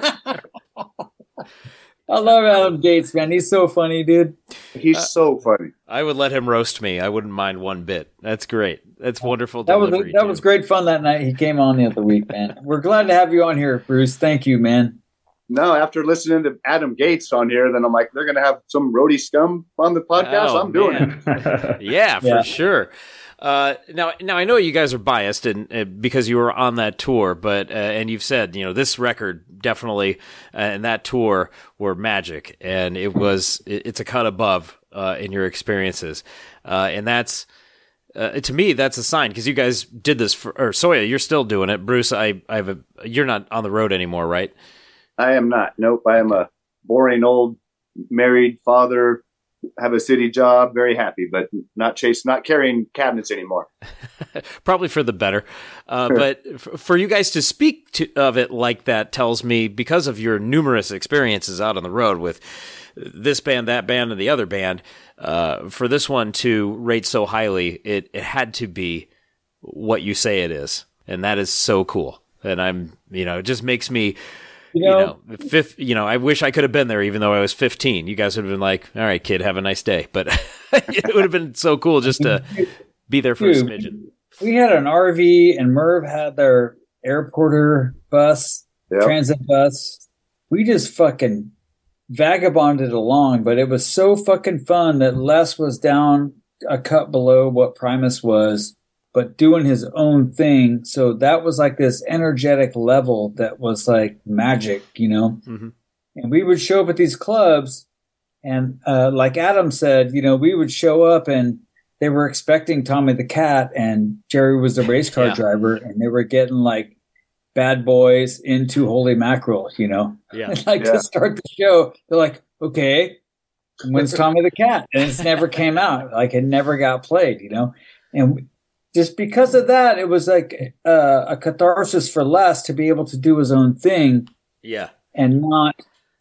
I love Adam Gates, man. He's so funny, dude. He's uh, so funny. I would let him roast me. I wouldn't mind one bit. That's great. That's wonderful that delivery. Was, that too. was great fun that night. He came on the other week, man. We're glad to have you on here, Bruce. Thank you, man. No, after listening to Adam Gates on here, then I'm like, they're going to have some roadie scum on the podcast. Oh, I'm doing man. it. yeah, for yeah. sure. Uh, now, now I know you guys are biased and uh, because you were on that tour, but uh, and you've said, you know, this record definitely uh, and that tour were magic, and it was it, it's a cut above uh, in your experiences, uh, and that's uh, to me that's a sign because you guys did this for or Soya, you're still doing it. Bruce, I I have a you're not on the road anymore, right? I am not. Nope, I am a boring old married father. Have a city job, very happy, but not chase, not carrying cabinets anymore. Probably for the better. Uh, but f- for you guys to speak to, of it like that tells me, because of your numerous experiences out on the road with this band, that band, and the other band, uh, for this one to rate so highly, it, it had to be what you say it is. And that is so cool. And I'm, you know, it just makes me... You know, you know, fifth, you know, I wish I could have been there, even though I was fifteen. You guys would have been like, "All right, kid, have a nice day." But it would have been so cool just to be there for Dude, a smidgen. We had an R V, and Mirv had their airporter bus, yep. transit bus. We just fucking vagabonded along, but it was so fucking fun that Les was down a cut below what Primus was, but doing his own thing. So that was like this energetic level that was like magic, you know? Mm-hmm. And we would show up at these clubs and, uh, like Adam said, you know, we would show up and they were expecting Tommy the Cat and Jerry was the race car yeah. driver and they were getting like Bad Boys into Holy Mackerel, you know? Yeah. like yeah. to start the show, they're like, okay, when's Tommy the Cat? And it's never came out. Like it never got played, you know? And just because of that, it was like uh, a catharsis for Les to be able to do his own thing, yeah, and not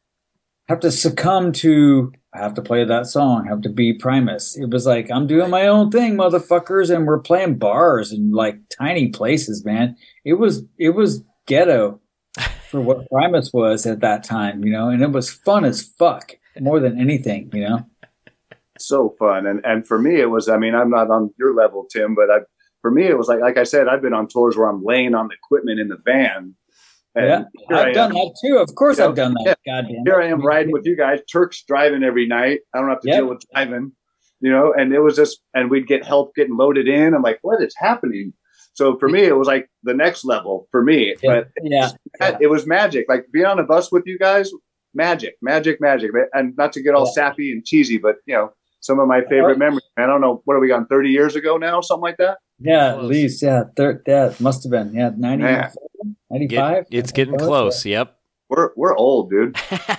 have to succumb to I have to play that song, I have to be Primus. It was like I'm doing my own thing, motherfuckers, and we're playing bars and like tiny places, man. It was it was ghetto for what Primus was at that time, you know, and it was fun as fuck more than anything, you know. So fun, and and for me, it was. I mean, I'm not on your level, Tim, but I. For me, it was like, like I said, I've been on tours where I'm laying on the equipment in the van. And yeah, I've done that too. Of course, you know, I've done that. Yeah. Goddamn. Here I am riding with you guys. Turk's driving every night. I don't have to yep. deal with driving, you know. And it was just, and we'd get help getting loaded in. I'm like, what is happening? So for me, it was like the next level for me. Yeah. But yeah. It, it was magic. Like being on a bus with you guys, magic, magic, magic. And not to get all yeah. sappy and cheesy, but you know, some of my favorite memories. I don't know, what are we on, thirty years ago now, something like that? Yeah, at least, yeah. Thir- yeah, it must have been. Yeah, ninety-five? Get, it's getting close, yeah. Yep. We're we're old, dude.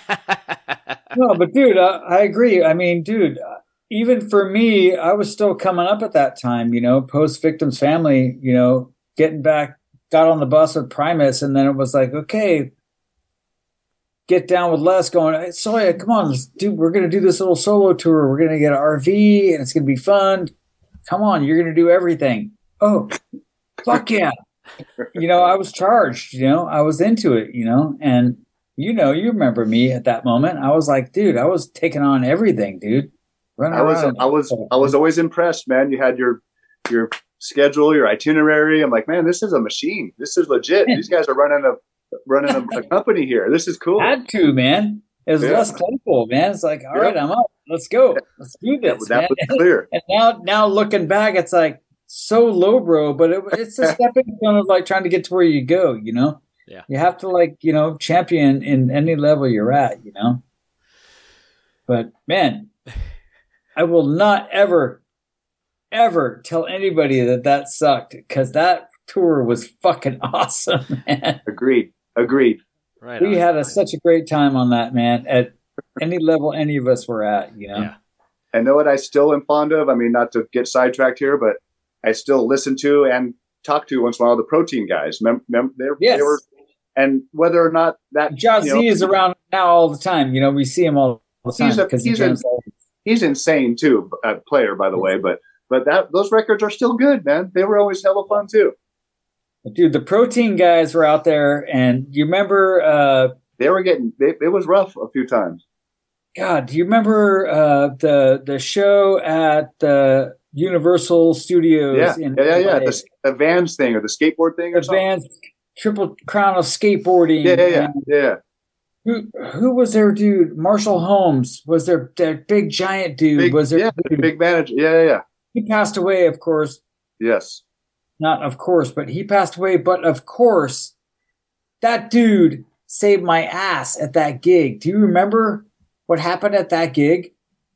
No, but dude, I, I agree. I mean, dude, even for me, I was still coming up at that time, you know, post-Victim's Family, you know, getting back, got on the bus with Primus, and then it was like, okay, get down with Les going, hey, Soya, come on, let's do, we're going to do this little solo tour. We're going to get an R V, and it's going to be fun. Come on, you're going to do everything. Oh, fuck yeah. You know, I was charged, you know, I was into it, you know, and you know, you remember me at that moment. I was like, dude, I was taking on everything, dude. Run I was around. I was I was always impressed, man. You had your your schedule, your itinerary. I'm like, man, this is a machine. This is legit. These guys are running a running a, a company here. This is cool. Had to, man. It was Yeah. less Claypool, man. It's like, all right, Yeah. I'm up. Let's go. Let's do this, that man. was clear. And now, now looking back, it's like so low, bro. But it, it's a stepping stone of like trying to get to where you go. You know, Yeah. you have to like you know champion in any level you're at. You know, but man, I will not ever, ever tell anybody that that sucked because that tour was fucking awesome, man. Agreed. Agreed. Right. We on. had a, such a great time on that, man. At any level any of us were at, you know. Yeah. And know what I still am fond of? I mean, not to get sidetracked here, but I still listen to and talk to once in a while the protein guys. Mem- mem- they Yes. they were, and whether or not that Jazzy you know, is around now all the time. You know, we see him all the time He's a- because he he's a- jams all- he's insane too, uh, player by the way. But but that those records are still good, man. They were always hella fun too. Dude, the protein guys were out there, and you remember? Uh, They were getting they, it was rough a few times. God, do you remember uh, the the show at the Universal Studios? Yeah, in yeah, yeah, yeah. L A? The, the Vans thing or the skateboard thing or The something. Vans Triple Crown of Skateboarding. Yeah, yeah, yeah, and yeah. Who who was their dude? Marshall Holmes was their, their big giant dude. Big, was there? yeah, the big manager. Yeah, yeah, yeah. He passed away, of course. Yes. Not of course, but he passed away. But of course, that dude saved my ass at that gig. Do you remember what happened at that gig?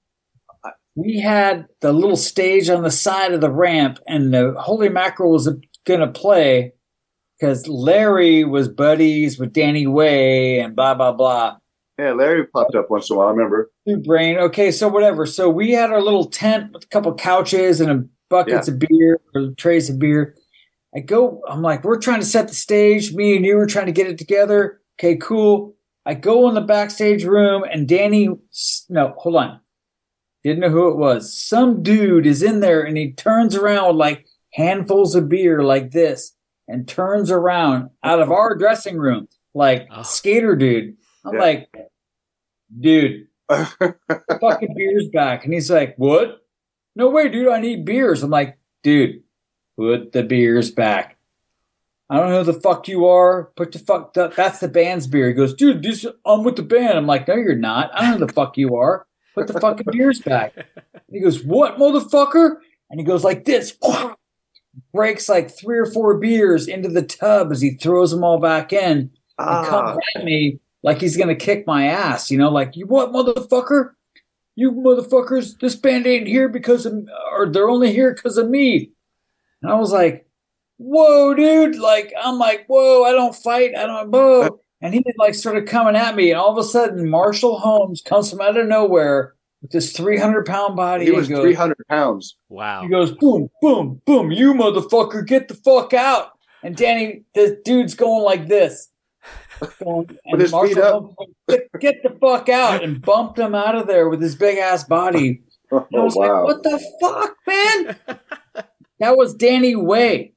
We had the little stage on the side of the ramp, and the Holy Mackerel was going to play because Larry was buddies with Danny Way and blah, blah, blah. Yeah, Larry popped up once in a while. I remember. New brain. Okay, so whatever. So we had our little tent with a couple couches and a buckets Yeah. of beer or trays of beer. I go, I'm like, we're trying to set the stage. Me and you were trying to get it together. Okay, cool. I go in the backstage room and Danny, no, hold on. Didn't know who it was. Some dude is in there and he turns around with like handfuls of beer like this and turns around out of our dressing room like Oh. skater dude. I'm Yeah. like, dude, the fucking beer's back. And he's like, what? No way, dude, I need beers. I'm like, dude, put the beers back. I don't know who the fuck you are. Put the fuck, that, that's the band's beer. He goes, dude, this, I'm with the band. I'm like, no, you're not. I don't know who the fuck you are. Put the fucking beers back. And he goes, what, motherfucker? And he goes like this, breaks like three or four beers into the tub as he throws them all back in and Ah, comes at me like he's going to kick my ass, you know, like, you what, motherfucker? You motherfuckers, this band ain't here because of, or they're only here because of me. And I was like, whoa, dude. Like, I'm like, whoa, I don't fight. I don't, whoa. And he like started coming at me. And all of a sudden, Marshall Holmes comes from out of nowhere with this three hundred pound body. he and was goes, three hundred pounds. Wow. he goes, boom, boom, boom. You motherfucker, get the fuck out. And Danny, this dude's going like this. Going, and his feet up. Holmes goes, get, get the fuck out, and bumped him out of there with his big ass body. Oh, And I was wow. like, what the fuck, man? That was Danny Way,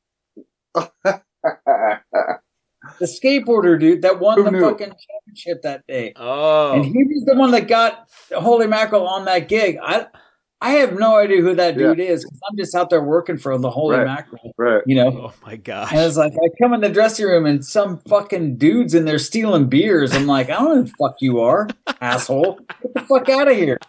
the skateboarder dude that won Who the knew? fucking championship that day. Oh. And he was the one that got Holy Mackerel on that gig. I I have no idea who that dude is because I'm just out there working for the Holy Right. Mackerel. Right. You know? Oh my gosh. And it's like, I come in the dressing room and some fucking dude's in there stealing beers. I'm like, I don't know who the fuck you are, asshole. Get the fuck out of here.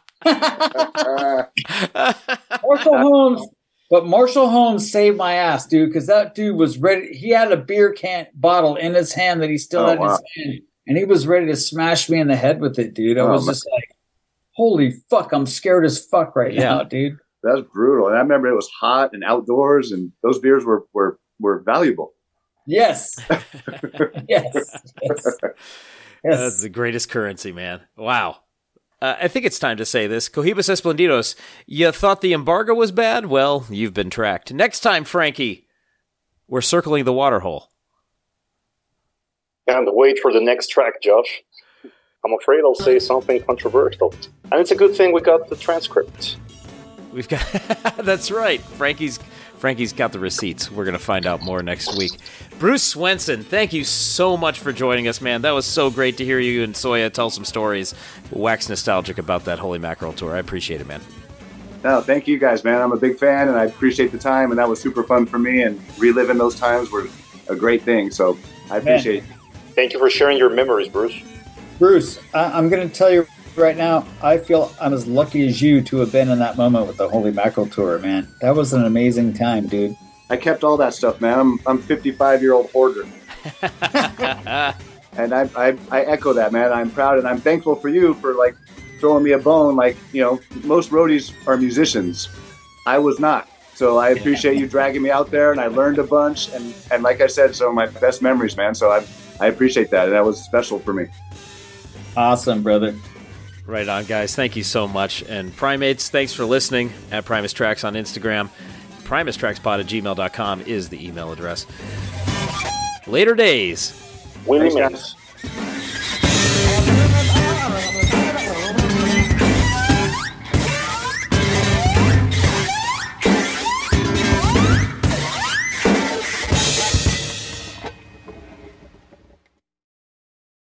Marshall Holmes. But Marshall Holmes saved my ass, dude, because that dude was ready. He had a beer can bottle in his hand that he still Oh, had in wow. his hand. And he was ready to smash me in the head with it, dude. I Oh, was my- just like, holy fuck, I'm scared as fuck right Yeah. now, dude. That's brutal. And I remember it was hot and outdoors, and those beers were were were valuable. Yes. yes. Yes. Yes. That's the greatest currency, man. Wow. Uh, I think it's time to say this. Cohibas Esplenditos, you thought the embargo was bad? Well, you've been tracked. Next time, Frankie, we're circling the waterhole. And wait for the next track, Josh. I'm afraid I'll say something controversial. And it's a good thing we got the transcript. We've got... That's right. Frankie's Frankie's got the receipts. We're going to find out more next week. Bruce Swenson, thank you so much for joining us, man. That was so great to hear you and Soya tell some stories. Wax nostalgic about that Holy Mackerel tour. I appreciate it, man. No, thank you guys, man. I'm a big fan, and I appreciate the time, and that was super fun for me, and reliving those times were a great thing, so I appreciate Man. it. Thank you for sharing your memories, Bruce. Bruce, I- I'm going to tell you right now, I feel I'm as lucky as you to have been in that moment with the Holy Mackerel tour, man. That was an amazing time, dude. I kept all that stuff, man. I'm I'm fifty-five-year-old hoarder. And I, I I echo that, man. I'm proud, and I'm thankful for you for, like, throwing me a bone. Like, you know, most roadies are musicians. I was not. So I appreciate you dragging me out there, and I learned a bunch. And, and like I said, some of my best memories, man. So I I appreciate that. And that was special for me. Awesome, brother. Right on, guys. Thank you so much. And Primates, thanks for listening. At Primus Tracks on Instagram. primus tracks pod at gmail dot com is the email address. Later days. Willie Thanks, Mays.